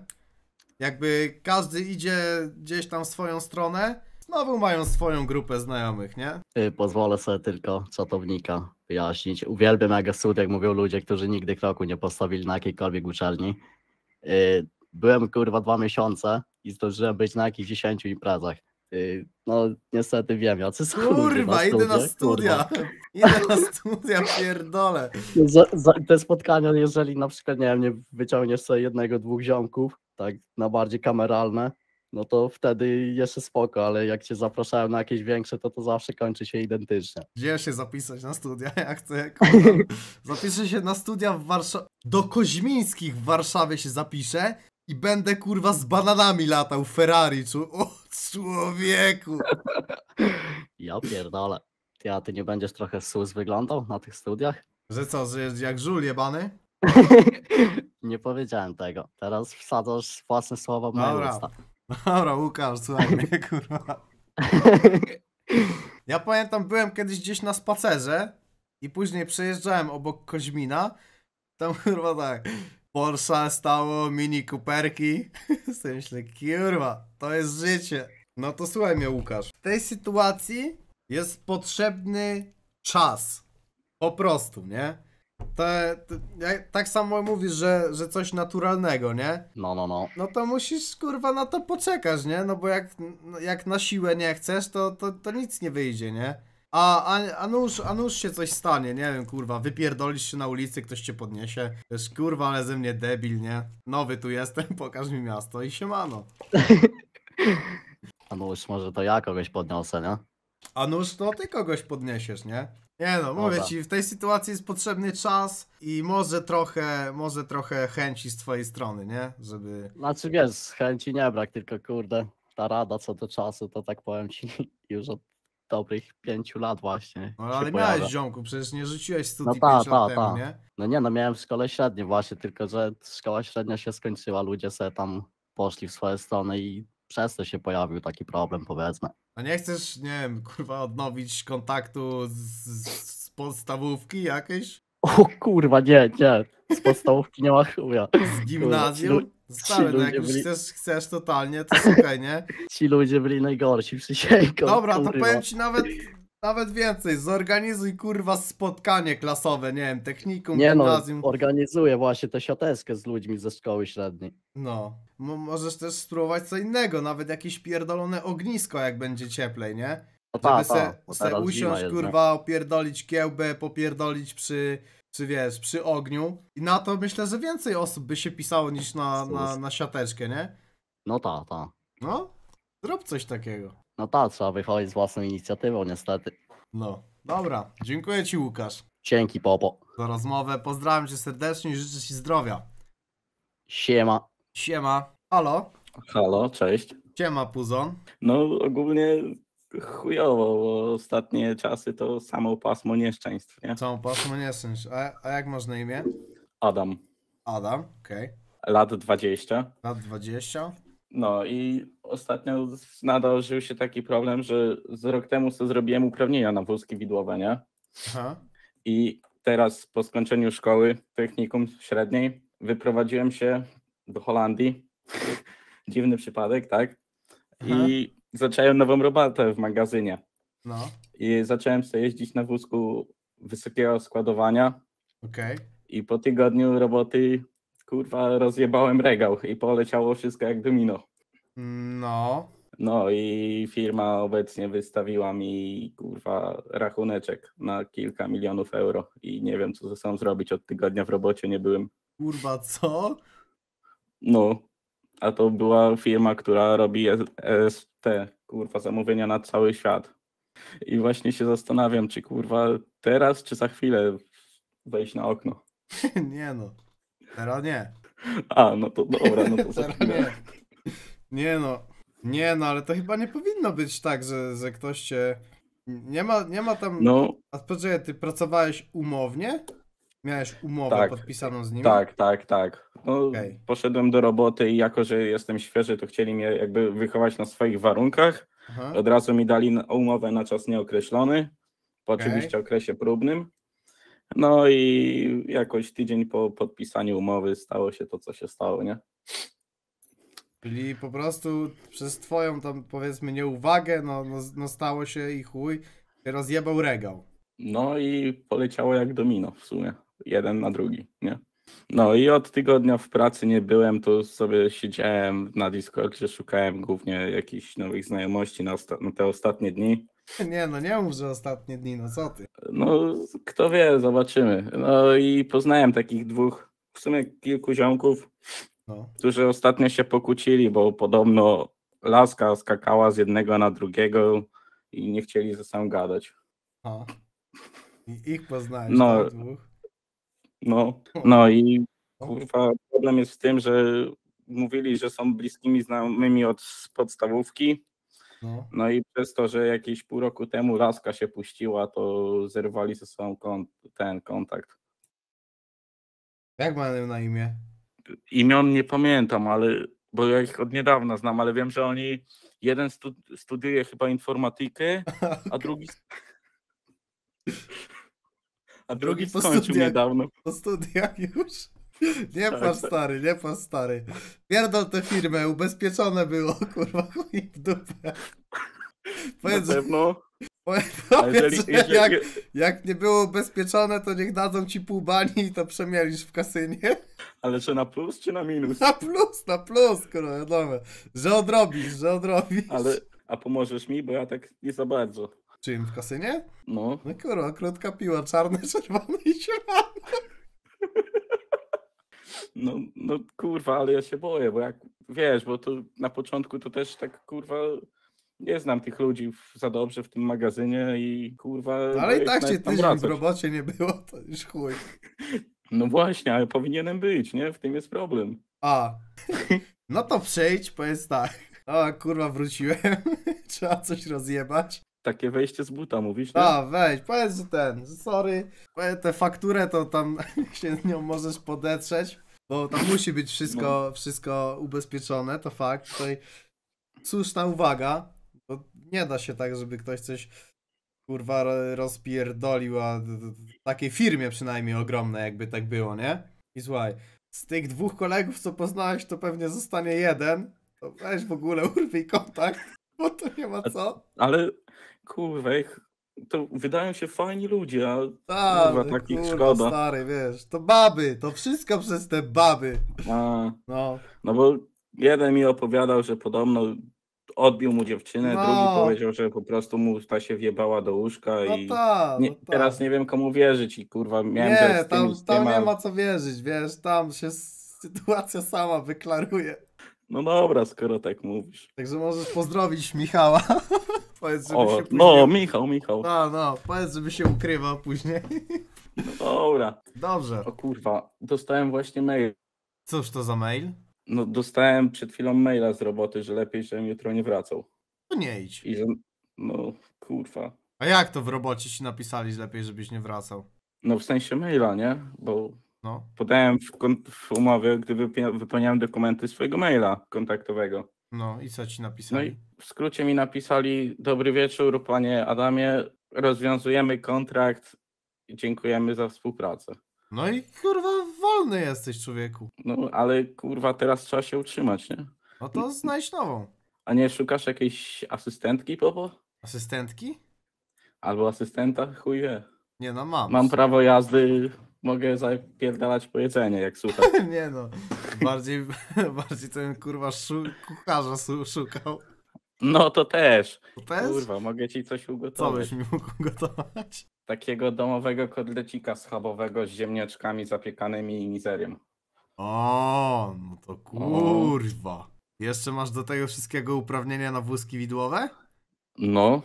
Jakby każdy idzie gdzieś tam w swoją stronę, znowu mają swoją grupę znajomych, nie? Y, Pozwolę sobie tylko czatownika wyjaśnić. Uwielbiam jak studiach, jak mówią ludzie, którzy nigdy kroku nie postawili na jakiejkolwiek uczelni. Y, Byłem kurwa dwa miesiące i zdążyłem być na jakichś dziesięciu imprezach. Y, No niestety wiem, jacy są ludzie Kurwa, idę na studiach, studia, kurwa. idę na studia, pierdolę. Za, za, te spotkania, jeżeli na przykład, nie wiem, nie wyciągniesz sobie jednego, dwóch ziomków, tak na bardziej kameralne, no to wtedy jeszcze spoko, ale jak cię zapraszałem na jakieś większe, to to zawsze kończy się identycznie. Gdzie się zapisać na studia? Ja chcę, kurwa. Zapiszę się na studia w Warszawie. Do Koźmińskich w Warszawie się zapiszę i będę kurwa z bananami latał w Ferrari. Czu... O człowieku! Ja pierdolę. Ty, a ty nie będziesz trochę sus wyglądał na tych studiach? Że co, że jest jak żul jebany? Nie powiedziałem tego. Teraz wsadzasz własne słowa w moje Dobra. usta. Dobra, Łukasz, słuchaj mnie, kurwa. Ja pamiętam, byłem kiedyś gdzieś na spacerze i później przejeżdżałem obok Koźmina. Tam kurwa tak, Porsche stało, Mini Cooperki. Sobie myślę, kurwa, to jest życie. No to słuchaj mnie, Łukasz. W tej sytuacji jest potrzebny czas. Po prostu, nie? Te, te, jak, tak samo mówisz, że, że coś naturalnego, nie? No, no, no. No to musisz kurwa na to poczekać, nie? No bo jak, jak na siłę nie chcesz, to, to, to nic nie wyjdzie, nie? A, a, a, nuż, a nuż się coś stanie, nie wiem, kurwa, wypierdolisz się na ulicy, ktoś cię podniesie. Wiesz, kurwa, ale ze mnie debil, nie? Nowy tu jestem, pokaż mi miasto i siemano. A no już może to ja kogoś podniosę, nie? A nuż, no ty kogoś podniesiesz, nie? Nie no, mówię Dobra. ci, w tej sytuacji jest potrzebny czas i może trochę, może trochę chęci z twojej strony, nie? Żeby... Znaczy wiesz, z chęci nie brak, tylko kurde, ta rada co do czasu, to tak powiem ci już od dobrych pięciu lat właśnie No się ale pojawia. miałeś, ziomku, przecież nie rzuciłeś studii No ta, pięć lat ta, temu, ta. nie? No nie, no miałem w szkole średniej właśnie, tylko że szkoła średnia się skończyła, ludzie sobie tam poszli w swoje strony i przez to się pojawił taki problem, powiedzmy. A nie chcesz, nie wiem, kurwa, odnowić kontaktu z, z podstawówki jakieś? O kurwa, nie, nie, z podstawówki nie ma chuja. Z gimnazjum? Kurwa, ci Stary, no ludzie jak już byli- chcesz, chcesz totalnie, to słuchaj, nie? Ci ludzie byli najgorsi, przysięgam. Dobra, to kurwa. powiem ci nawet, nawet więcej. Zorganizuj, kurwa, spotkanie klasowe, nie wiem, technikum, Nie no, gimnazjum. organizuję właśnie tę siateczkę z ludźmi ze szkoły średniej. No, Mo- możesz też spróbować co innego, nawet jakieś pierdolone ognisko, jak będzie cieplej, nie? No ta, Żeby ta, se, bo se teraz zima usiąść, jest, nie? kurwa, opierdolić kiełbę, popierdolić przy, przy, wiesz, przy ogniu. I na to myślę, że więcej osób by się pisało niż na, na, na siateczkę, nie? No ta, ta. No, zrób coś takiego. No ta, trzeba wychodzić z własną inicjatywą niestety. No, dobra, dziękuję ci, Łukasz, Dzięki, Popo. za rozmowę. Pozdrawiam cię serdecznie i życzę ci zdrowia. Siema. Siema. Halo? Halo, cześć. Siema, Puzon. No ogólnie chujowo, bo ostatnie czasy to samo pasmo nieszczęstw, nie? Całą pasmą nieszczęść. A, a jak masz na imię? Adam, Adam, okej. lat dwadzieścia. Lat dwadzieścia. No i ostatnio nadarzył się taki problem, że z rok temu sobie zrobiłem uprawnienia na wózki widłowe, nie? Aha. I teraz po skończeniu szkoły technikum średniej wyprowadziłem się do Holandii. Dziwny przypadek, tak? I zacząłem nową robotę w magazynie. No, I zacząłem sobie jeździć na wózku wysokiego składowania okej. i po tygodniu roboty, kurwa, rozjebałem regał i poleciało wszystko jak domino. No, No i firma obecnie wystawiła mi, kurwa, rachuneczek na kilka milionów euro i nie wiem, co ze sobą zrobić. Od tygodnia w robocie nie byłem. kurwa, co? No, a to była firma, która robi E S T, kurwa, zamówienia na cały świat. I właśnie się zastanawiam, czy kurwa teraz, czy za chwilę wejść na okno. Nie no, teraz nie. A, no to dobra, no to za Teraz chwilę. nie. Nie no, nie no, ale to chyba nie powinno być tak, że, że ktoś cię... Nie ma, nie ma tam... No, A poczekaj, ty pracowałeś umownie? Miałeś umowę Tak. podpisaną z nimi? tak, tak, tak. No, Okej. poszedłem do roboty i jako, że jestem świeży, to chcieli mnie jakby wychować na swoich warunkach. Aha. Od razu mi dali na- umowę na czas nieokreślony, po Okej. oczywiście okresie próbnym. No i jakoś tydzień po podpisaniu umowy stało się to, co się stało, nie? Czyli po prostu przez twoją tam, powiedzmy, nieuwagę, no, no, no stało się i chuj, rozjebał regał. No i poleciało jak domino w sumie, jeden na drugi, nie? No i od tygodnia w pracy nie byłem, to sobie siedziałem na Discordzie, szukałem głównie jakichś nowych znajomości na, osta- na te ostatnie dni. Nie no, nie mów, że ostatnie dni, no co ty? No, kto wie, zobaczymy. No i poznałem takich dwóch, w sumie kilku ziomków, No. którzy ostatnio się pokłócili, bo podobno laska skakała z jednego na drugiego i nie chcieli ze sobą gadać. A. I ich poznałeś, No. tak, dwóch? No, no i kurwa, problem jest w tym, że mówili, że są bliskimi znajomymi od podstawówki, No. no i przez to, że jakieś pół roku temu laska się puściła, to zerwali ze sobą kon- ten kontakt. Jak mają na imię? Imion nie pamiętam, ale bo ja ich od niedawna znam, ale wiem, że oni jeden stu, studiuje chyba informatykę, a drugi a drugi Drugi po skończył studiach. niedawno. Po studiach już? Nie Tak, patrz tak. stary, nie patrz stary. Pierdol tę firmę, ubezpieczone było, kurwa, chuj w dupę. Na Powiedz, pewno. powiedz, A powiedz jeżeli- że jeżeli- jak, jak nie było ubezpieczone, to niech dadzą ci pół bani i to przemielisz w kasynie. Ale czy na plus, czy na minus? Na plus, na plus, kurwa, wiadomo. Że odrobisz, że odrobisz. Ale, a pomożesz mi, bo ja tak nie za bardzo. Czym, w kasynie? No. No kurwa, krótka piła, czarne, czerwone i zielone. No, no kurwa, ale ja się boję, bo jak wiesz, bo to na początku to też tak kurwa nie znam tych ludzi w- za dobrze w tym magazynie i kurwa. No, ale i boję tak się cię nawet tam tydzień w wracać. robocie nie było, to już chuj. No właśnie, ale powinienem być, nie? W tym jest problem. A, no to przejdź, powiedz tak. O kurwa, wróciłem, trzeba coś rozjebać. Takie wejście z buta mówisz, nie? A, weź, powiedz, że ten, że sorry, powiedz, tę fakturę to tam się z nią możesz podetrzeć, bo tam musi być wszystko, wszystko ubezpieczone, to fakt. Tutaj słuszna uwaga, bo nie da się tak, żeby ktoś coś kurwa ro- rozpierdolił, a d- d- w takiej firmie przynajmniej ogromnej jakby tak było, nie? I słuchaj, z tych dwóch kolegów, co poznałeś, to pewnie zostanie jeden, to weź w ogóle urwij kontakt, bo to nie ma co. Ale kurwa, ich- to wydają się fajni ludzie, a Tak, kurwa, takich kurwa, szkoda. stary, wiesz, to baby, to wszystko przez te baby. A, No, no bo jeden mi opowiadał, że podobno odbił mu dziewczynę, No. drugi powiedział, że po prostu mu ta się wjebała do łóżka no i tak, nie, no tak. teraz nie wiem komu wierzyć i kurwa miałem Nie, że z tym, tam, z tam tym, nie a- ma co wierzyć, wiesz, tam się sytuacja sama wyklaruje. No dobra, skoro tak mówisz. Także możesz pozdrowić Michała. Powiedz, żeby O, się później... no, Michał, Michał. No, no, powiedz, żeby się ukrywał później. No dobra. Dobrze. O kurwa, dostałem właśnie mail. Cóż to za mail? No dostałem przed chwilą maila z roboty, że lepiej, żebym jutro nie wracał. To nie idź. I że, no kurwa. A jak to w robocie ci napisali, że lepiej, żebyś nie wracał? No w sensie maila, nie? Bo No. podałem w, kon- w umowie, gdy wype- wypełniałem dokumenty swojego maila kontaktowego. No i co ci No napisali? i w skrócie mi napisali: dobry wieczór, panie Adamie, rozwiązujemy kontrakt i dziękujemy za współpracę. No i kurwa wolny jesteś, człowieku. No ale kurwa, teraz trzeba się utrzymać, nie? No to znajdź nową. A nie szukasz jakiejś asystentki, Popo? Asystentki? Albo asystenta? Chuj wie. Nie no, mam. Mam prawo jazdy, mogę zapierdalać po jedzenie, jak słucham. Nie no, bardziej, bardziej ten kurwa szu, kucharza su, szukał. No to też. To też? Kurwa, mogę ci coś Co ugotować. byś mi mógł gotować? Takiego domowego kotlecika schabowego z ziemniaczkami zapiekanymi i mizerią. O, no to kurwa. Jeszcze masz do tego wszystkiego uprawnienia na wózki widłowe? No.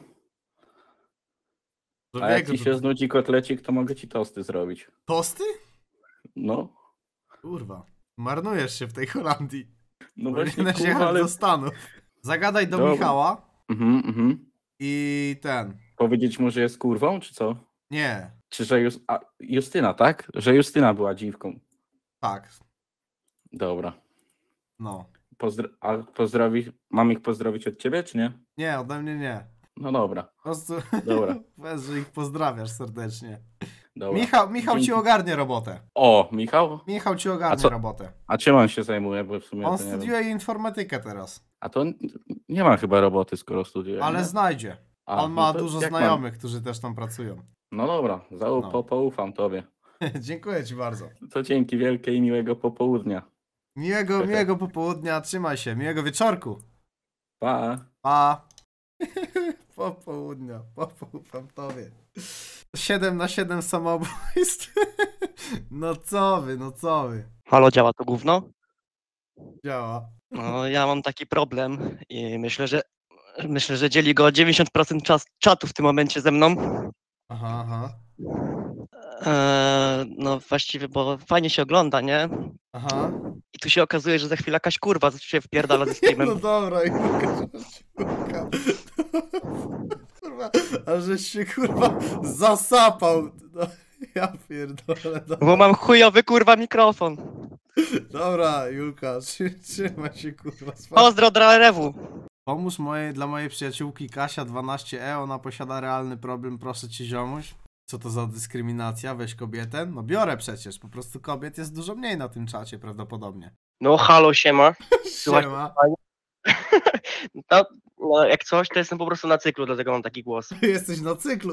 A jak Człowieku, ci to- się znudzi kotlecik, to mogę ci tosty zrobić. Tosty? No. Kurwa. Marnujesz się w tej Holandii. No właśnie, Powinieneś kurwa, jechać ale... do Stanów. Zagadaj do Dobra. Michała Mhm, mhm. i ten. Powiedzieć mu, że jest kurwą, czy co? Nie, Czy że Jus... A, Justyna, tak? Że Justyna była dziwką. tak. Dobra. No. Pozdro... A pozdrowić... Mam ich pozdrowić od ciebie, czy nie? Nie, ode mnie nie. No dobra. Po prostu Dobra. powiedz, że ich pozdrawiasz serdecznie. Dobra. Michał, Michał ci Dzięki. ogarnie robotę. O, Michał? Michał ci A ogarnie co? robotę. A czym on się zajmuje? Bo w sumie On to nie wiem. studiuje informatykę teraz, A to n- nie ma chyba roboty, skoro studiuje. ale nie? znajdzie. A, On no ma to dużo jak mam? znajomych, którzy też tam pracują. No dobra, zau... No. Po, poufam tobie. Dziękuję ci bardzo. To dzięki wielkie i miłego popołudnia. Miłego, miłego popołudnia, trzymaj się, miłego wieczorku. Pa. Pa. Popołudnia, popoufam tobie. siedem na siedem samobójstw. No co wy, no co wy. Halo, działa to gówno? Działa. No, ja mam taki problem i myślę, że myślę, że dzieli go dziewięćdziesiąt procent czas, czatu w tym momencie ze mną. Aha, aha. Eee, no właściwie, bo fajnie się ogląda, nie? Aha. I tu się okazuje, że za chwilę jakaś kurwa się wpierdala ze streamem. No dobra, Julka, Julka. Kurwa, a żeś się kurwa zasapał. No, ja pierdolę. Dobra, Bo mam chujowy kurwa mikrofon. dobra Julka, trzy- trzymaj się kurwa. spoko. Pozdro dla Rewu. Pomóż mojej, dla mojej przyjaciółki Kasia dwanaście E, ona posiada realny problem, proszę cię ziomuś. Co to za dyskryminacja? Weź kobietę? No biorę przecież, po prostu kobiet jest dużo mniej na tym czacie prawdopodobnie. No halo, siema. Słuchaj, Siema. no, no, jak coś, to jestem po prostu na cyklu, dlatego mam taki głos. Jesteś na cyklu?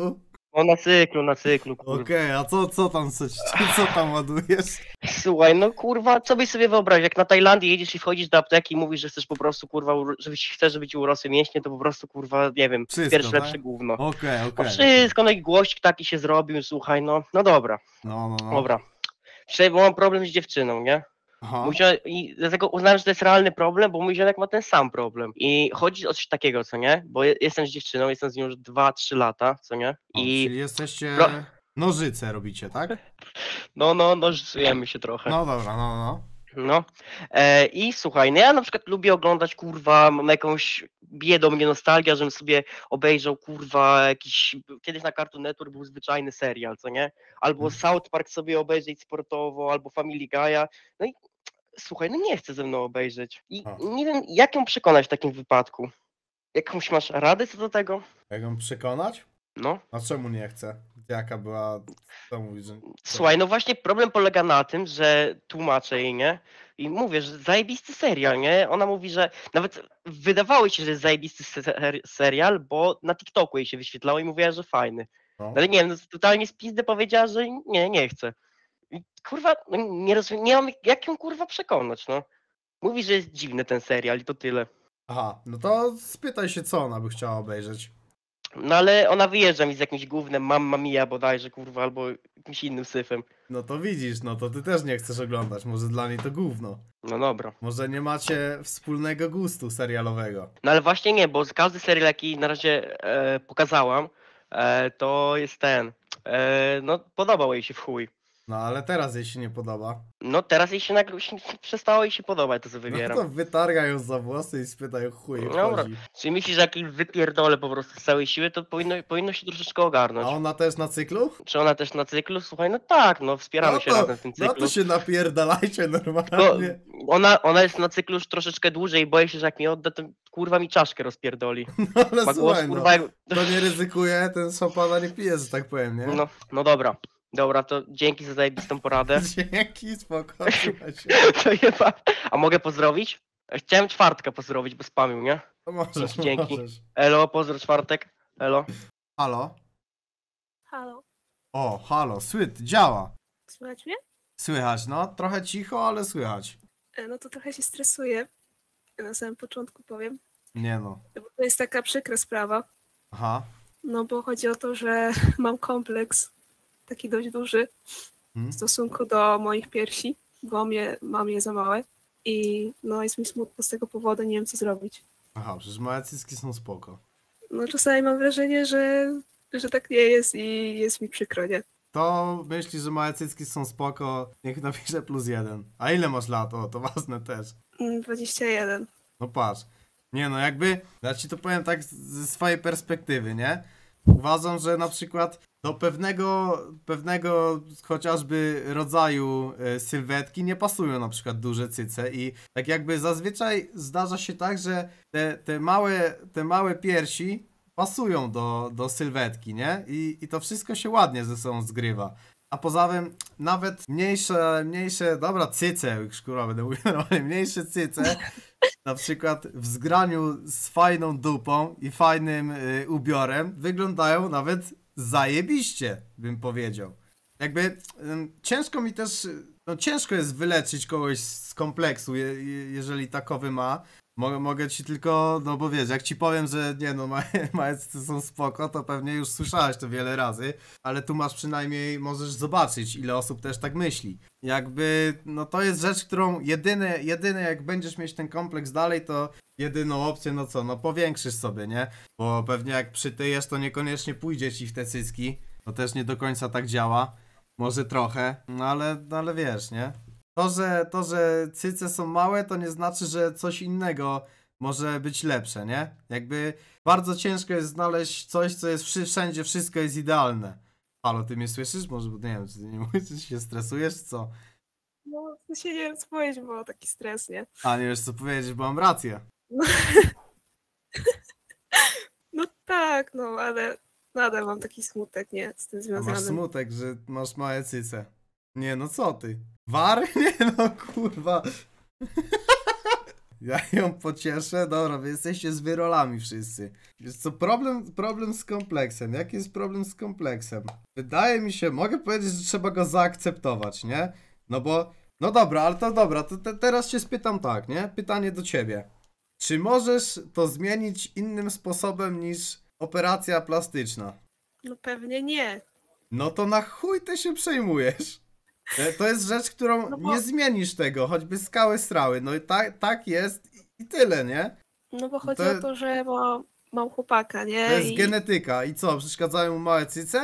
No na cyklu, na cyklu, kurwa. Okej, a co, co tam, co, co tam ładujesz? Słuchaj, no kurwa, co byś sobie wyobraził, jak na Tajlandię jedziesz i wchodzisz do apteki i mówisz, że chcesz po prostu, kurwa, uro- żebyś chcesz, żeby ci urosły mięśnie, to po prostu, kurwa, nie wiem, Wszystko, pierwsze tak? lepsze gówno. Okej, No okej. wszystko, no i głośnik taki się zrobił, słuchaj, no, no dobra, No, no, no. dobra. Dzisiaj mam problem z dziewczyną, nie? Aha. Mój ziomek, i dlatego uznałem, że to jest realny problem, bo mój ziomek ma ten sam problem. I chodzi o coś takiego, co nie? Bo je- jestem z dziewczyną, jestem z nią już dwa trzy lata, co nie? O, I czyli jesteście... Pro- Nożyce robicie, tak? no, no, no, rysujemy się trochę. No dobra, no, no. No. E, I słuchaj, no ja na przykład lubię oglądać, kurwa, mam jakąś biedą mnie nostalgia, żebym sobie obejrzał, kurwa, jakiś, kiedyś na Cartoon Network był zwyczajny serial, co nie? Albo South Park sobie obejrzeć sportowo, albo Family Guy'a. No i słuchaj, no nie chcę ze mną obejrzeć. I A. nie wiem, jak ją przekonać w takim wypadku. Jakąś masz radę co do tego? Jak ją przekonać? No. A czemu nie chce? Jaka była... Co mówisz, że... Słuchaj, no właśnie problem polega na tym, że tłumaczę jej, nie? I mówię, że zajebisty serial, nie? Ona mówi, że nawet wydawało jej się, że jest zajebisty ser- serial, bo na TikToku jej się wyświetlało i mówiła, że fajny. No. Ale nie wiem, no, totalnie z pizdy powiedziała, że nie, nie chce. I kurwa, no nie rozumiem, nie mam jak ją kurwa przekonać, no. Mówi, że jest dziwny ten serial i to tyle. Aha, no to spytaj się, co ona by chciała obejrzeć. No ale ona wyjeżdża mi z jakimś głównym Mamma Mia bodajże, kurwa, albo jakimś innym syfem. No to widzisz, no to ty też nie chcesz oglądać, może dla niej to gówno. No dobra. Może nie macie wspólnego gustu serialowego. No ale właśnie nie, bo z każdy serial, jaki na razie e, pokazałam, e, to jest ten. E, no podobał jej się w chuj. No ale teraz jej się nie podoba. No teraz jej się nagle się, przestało jej się podobać to, co No wybieram. to wytargaj ją za włosy i spytaj o chuj Dobra. chodzi. Czyli myślisz, że jak jej wypierdolę po prostu z całej siły, to powinno, powinno się troszeczkę ogarnąć. A ona też na cyklu? Czy ona też na cyklu? Słuchaj, no tak, no wspieramy No się to, razem w tym no cyklu. to się napierdalajcie Tylko normalnie. ona, ona jest na cyklu już troszeczkę dłużej, boję się, że jak mi odda, to kurwa mi czaszkę rozpierdoli. No ale Ma głos, słuchaj, no, kurwa, jak... to nie ryzykuje, ten szampana nie pije, że tak powiem, nie? no, no dobra, dobra, to dzięki za zajebistą poradę. Dzięki, spoko, słuchaj się. To jeba. A mogę pozdrowić? Chciałem czwartka pozdrowić, bo spamił, nie? To możesz, Dzięki. możesz. Elo, pozdro czwartek. Elo. Halo? Halo, O, halo, słyt, działa. słychać mnie? Słychać, no, trochę cicho, ale słychać. E, No to trochę się stresuję. Na samym początku powiem. Nie no. Bo to jest taka przykra sprawa. Aha. No bo chodzi o to, że mam kompleks taki dość duży Hmm? w stosunku do moich piersi, bo mnie, mam je za małe. I no jest mi smutno z tego powodu, nie wiem co zrobić. Aha, przecież małe cycki są spoko. No czasami mam wrażenie, że, że tak nie jest i jest mi przykro, nie? To myśli, że małe cycki są spoko, niech napisze plus jeden. A ile masz lat? O, to ważne też. Mm, dwadzieścia jeden. No patrz. Nie no, jakby, ja ci to powiem tak z- ze swojej perspektywy, nie? Uważam, że na przykład do pewnego, pewnego chociażby rodzaju e, sylwetki nie pasują na przykład duże cyce i tak jakby zazwyczaj zdarza się tak, że te, te, małe, te małe piersi pasują do, do sylwetki, nie? I, I to wszystko się ładnie ze sobą zgrywa. A poza tym nawet mniejsze, mniejsze, dobra, cyce, już kurwa będę mówił normalnie, mniejsze cyce, na przykład w zgraniu z fajną dupą i fajnym y, ubiorem wyglądają nawet zajebiście, bym powiedział. Jakby ym, ciężko mi też, no ciężko jest wyleczyć kogoś z kompleksu, je, je, jeżeli takowy ma. Mogę, mogę ci tylko, no bo wiesz, jak ci powiem, że nie no, małe, małe cyce są spoko, to pewnie już słyszałeś to wiele razy, ale tu masz przynajmniej, możesz zobaczyć, ile osób też tak myśli. Jakby, no to jest rzecz, którą jedyne, jedyne jak będziesz mieć ten kompleks dalej, to jedyną opcję, no co, no powiększysz sobie, nie? Bo pewnie jak przytyjesz, to niekoniecznie pójdzie ci w te cycki, to też nie do końca tak działa, może trochę, no ale, no ale wiesz, nie? To że, to, że cyce są małe, to nie znaczy, że coś innego może być lepsze, nie? Jakby bardzo ciężko jest znaleźć coś, co jest wszy- wszędzie, wszystko jest idealne. Halo, ty mnie słyszysz? Może, nie wiem, czy, nie mówisz, czy się stresujesz, czy co? No w sensie nie wiem co powiedzieć, bo taki stres, nie? A, nie wiesz co powiedzieć, bo mam rację. No, no tak, no ale nadal mam taki smutek, nie? Z tym A związany. masz smutek, że masz małe cyce. Nie, no co ty? War? Nie no, kurwa. Ja ją pocieszę. Dobra, wy jesteście z wyrolami wszyscy. Wiesz co, problem, problem z kompleksem. Jaki jest problem z kompleksem? Wydaje mi się, mogę powiedzieć, że trzeba go zaakceptować, nie? No bo, no dobra, ale to dobra, to te, teraz cię spytam tak, nie? Pytanie do ciebie. Czy możesz to zmienić innym sposobem niż operacja plastyczna? No pewnie nie. No to na chuj ty się przejmujesz? E, To jest rzecz, którą No bo- nie zmienisz tego, choćby skały srały. No i tak, tak jest i tyle, nie? No bo chodzi To- o to, że ma, mam chłopaka, nie? To jest I... genetyka. I co, przeszkadzają mu małe cyce?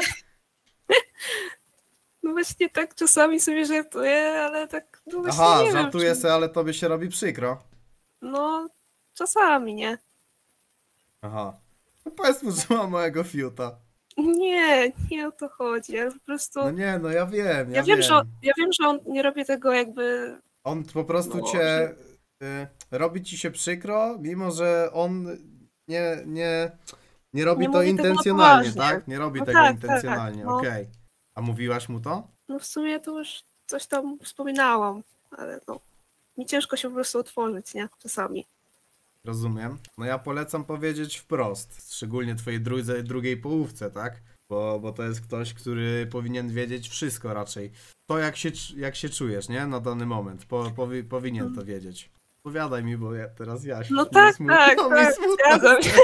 No właśnie tak czasami sobie żartuję, ale tak no właśnie Aha, nie żartuję wiem, czy... se, ale tobie się robi przykro. No czasami, nie? Aha. No powiedz mu, że ma małego fiuta. Nie, nie o to chodzi. Ja po prostu. No nie, no ja wiem, ja, ja wiem, że on, ja wiem, że on nie robi tego jakby. On po prostu No, cię... Y, robi ci się przykro, mimo że on nie, nie, nie robi Nie to mówi tego na intencjonalnie, poważnie. tak? Nie robi No tego tak, intencjonalnie, tak, no. okej. A mówiłaś mu to? No w sumie to już coś tam wspominałam, ale no. Mi ciężko się po prostu otworzyć, nie? Czasami. Rozumiem. No ja polecam powiedzieć wprost, szczególnie twojej drudze, drugiej połówce, tak? Bo, bo to jest ktoś, który powinien wiedzieć wszystko raczej. To jak się, jak się czujesz, nie? Na dany moment. Po, powi, powinien to wiedzieć. Powiadaj mi, bo ja, teraz ja się No mi tak, smutno, tak, mi tak, smutno. zgadzam się.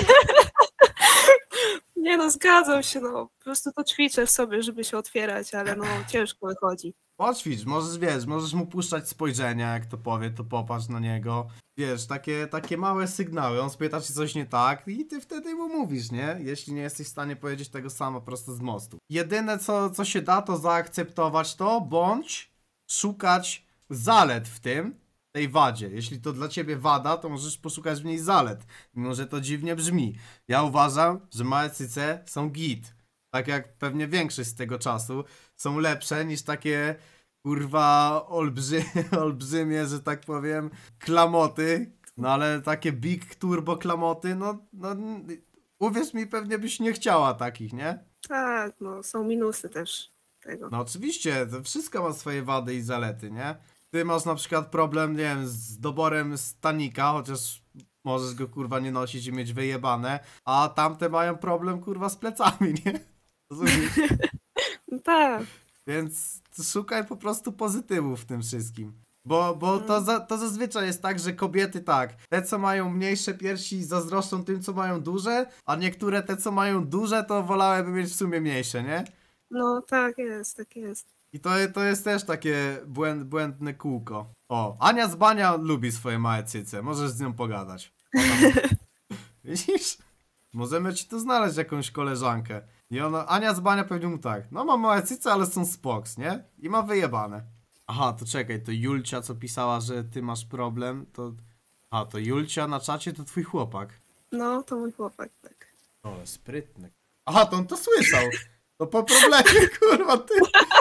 Nie no, zgadzam się, no. Po prostu to ćwiczę w sobie, żeby się otwierać, ale no ciężko wychodzi. Poćwicz, możesz, wiesz, możesz mu puszczać spojrzenia, jak to powie, to popatrz na niego. Wiesz, takie, takie małe sygnały, on spyta, czy coś nie tak i ty wtedy mu mówisz, nie? Jeśli nie jesteś w stanie powiedzieć tego samo prosto z mostu. Jedyne, co, co się da, to zaakceptować to, bądź szukać zalet w tym, tej wadzie. Jeśli to dla ciebie wada, to możesz poszukać w niej zalet, mimo że to dziwnie brzmi. Ja uważam, że małe cyce są git. Tak jak pewnie większość z tego czasu, są lepsze niż takie kurwa olbrzy, olbrzymie, że tak powiem, klamoty. No ale takie big turbo klamoty, no, no uwierz mi, pewnie byś nie chciała takich, nie? Tak, no są minusy też tego. No oczywiście, to wszystko ma swoje wady i zalety, nie? Ty masz na przykład problem, nie wiem, z doborem stanika, chociaż możesz go kurwa nie nosić i mieć wyjebane, a tamte mają problem kurwa z plecami, nie? Rozumiesz? No tak. Więc szukaj po prostu pozytywów w tym wszystkim. Bo, bo to, za, to zazwyczaj jest tak, że kobiety tak, te co mają mniejsze piersi zazdroszczą tym co mają duże, a niektóre te co mają duże to wolałyby mieć w sumie mniejsze, nie? No tak jest, tak jest. I to, to jest też takie błęd, błędne kółko. O, Ania z Bania lubi swoje małe cyce, możesz z nią pogadać. Ona... Widzisz? Możemy ci tu znaleźć jakąś koleżankę. I ona, Ania z Bania pewnie mu tak, no ma małe cyce, ale są spoks, nie? I ma wyjebane. Aha, to czekaj, to Julcia, co pisała, że ty masz problem, to... A, to Julcia na czacie to twój chłopak. No, to mój chłopak, tak. O, sprytny. Aha, to on to słyszał. To po problemie, kurwa, ty.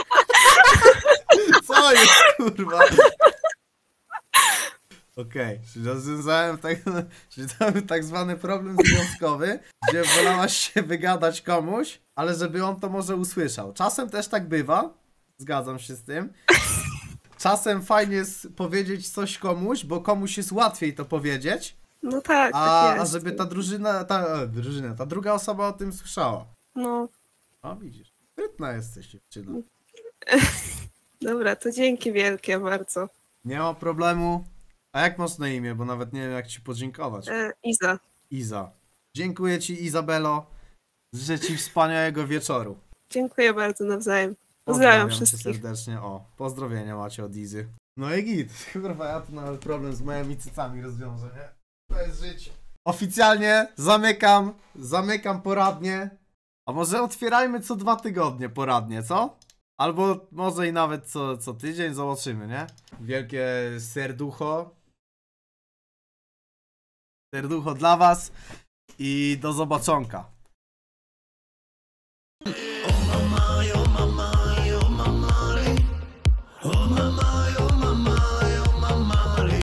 Co jest, kurwa? Okej, okay, czyli rozwiązałem tak, czyli to był tak zwany problem związkowy, gdzie wolałaś się wygadać komuś, ale żeby on to może usłyszał. Czasem też tak bywa, zgadzam się z tym. Czasem fajnie jest powiedzieć coś komuś, bo komuś jest łatwiej to powiedzieć. No tak, a, tak a jest. żeby ta drużyna, ta e, drużyna, ta druga osoba o tym słyszała. No. O, widzisz, sprytna jesteś dziewczyna. Dobra, to dzięki wielkie bardzo. Nie ma problemu. A jak masz na imię, bo nawet nie wiem jak ci podziękować. E, Iza. Iza. Dziękuję ci, Izabelo. Życzę ci wspaniałego wieczoru. Dziękuję bardzo nawzajem. Pozdrawiam cię wszystkich. serdecznie. O, pozdrowienia macie od Izy. No i git. Kurwa, ja tu nawet problem z moimi cycami rozwiążę, nie? To jest życie. Oficjalnie zamykam, zamykam poradnie. A może otwierajmy co dwa tygodnie poradnie, co? Albo może i nawet co, co tydzień, zobaczymy, nie? Wielkie serducho. Serducho dla was. I do zobaczonka.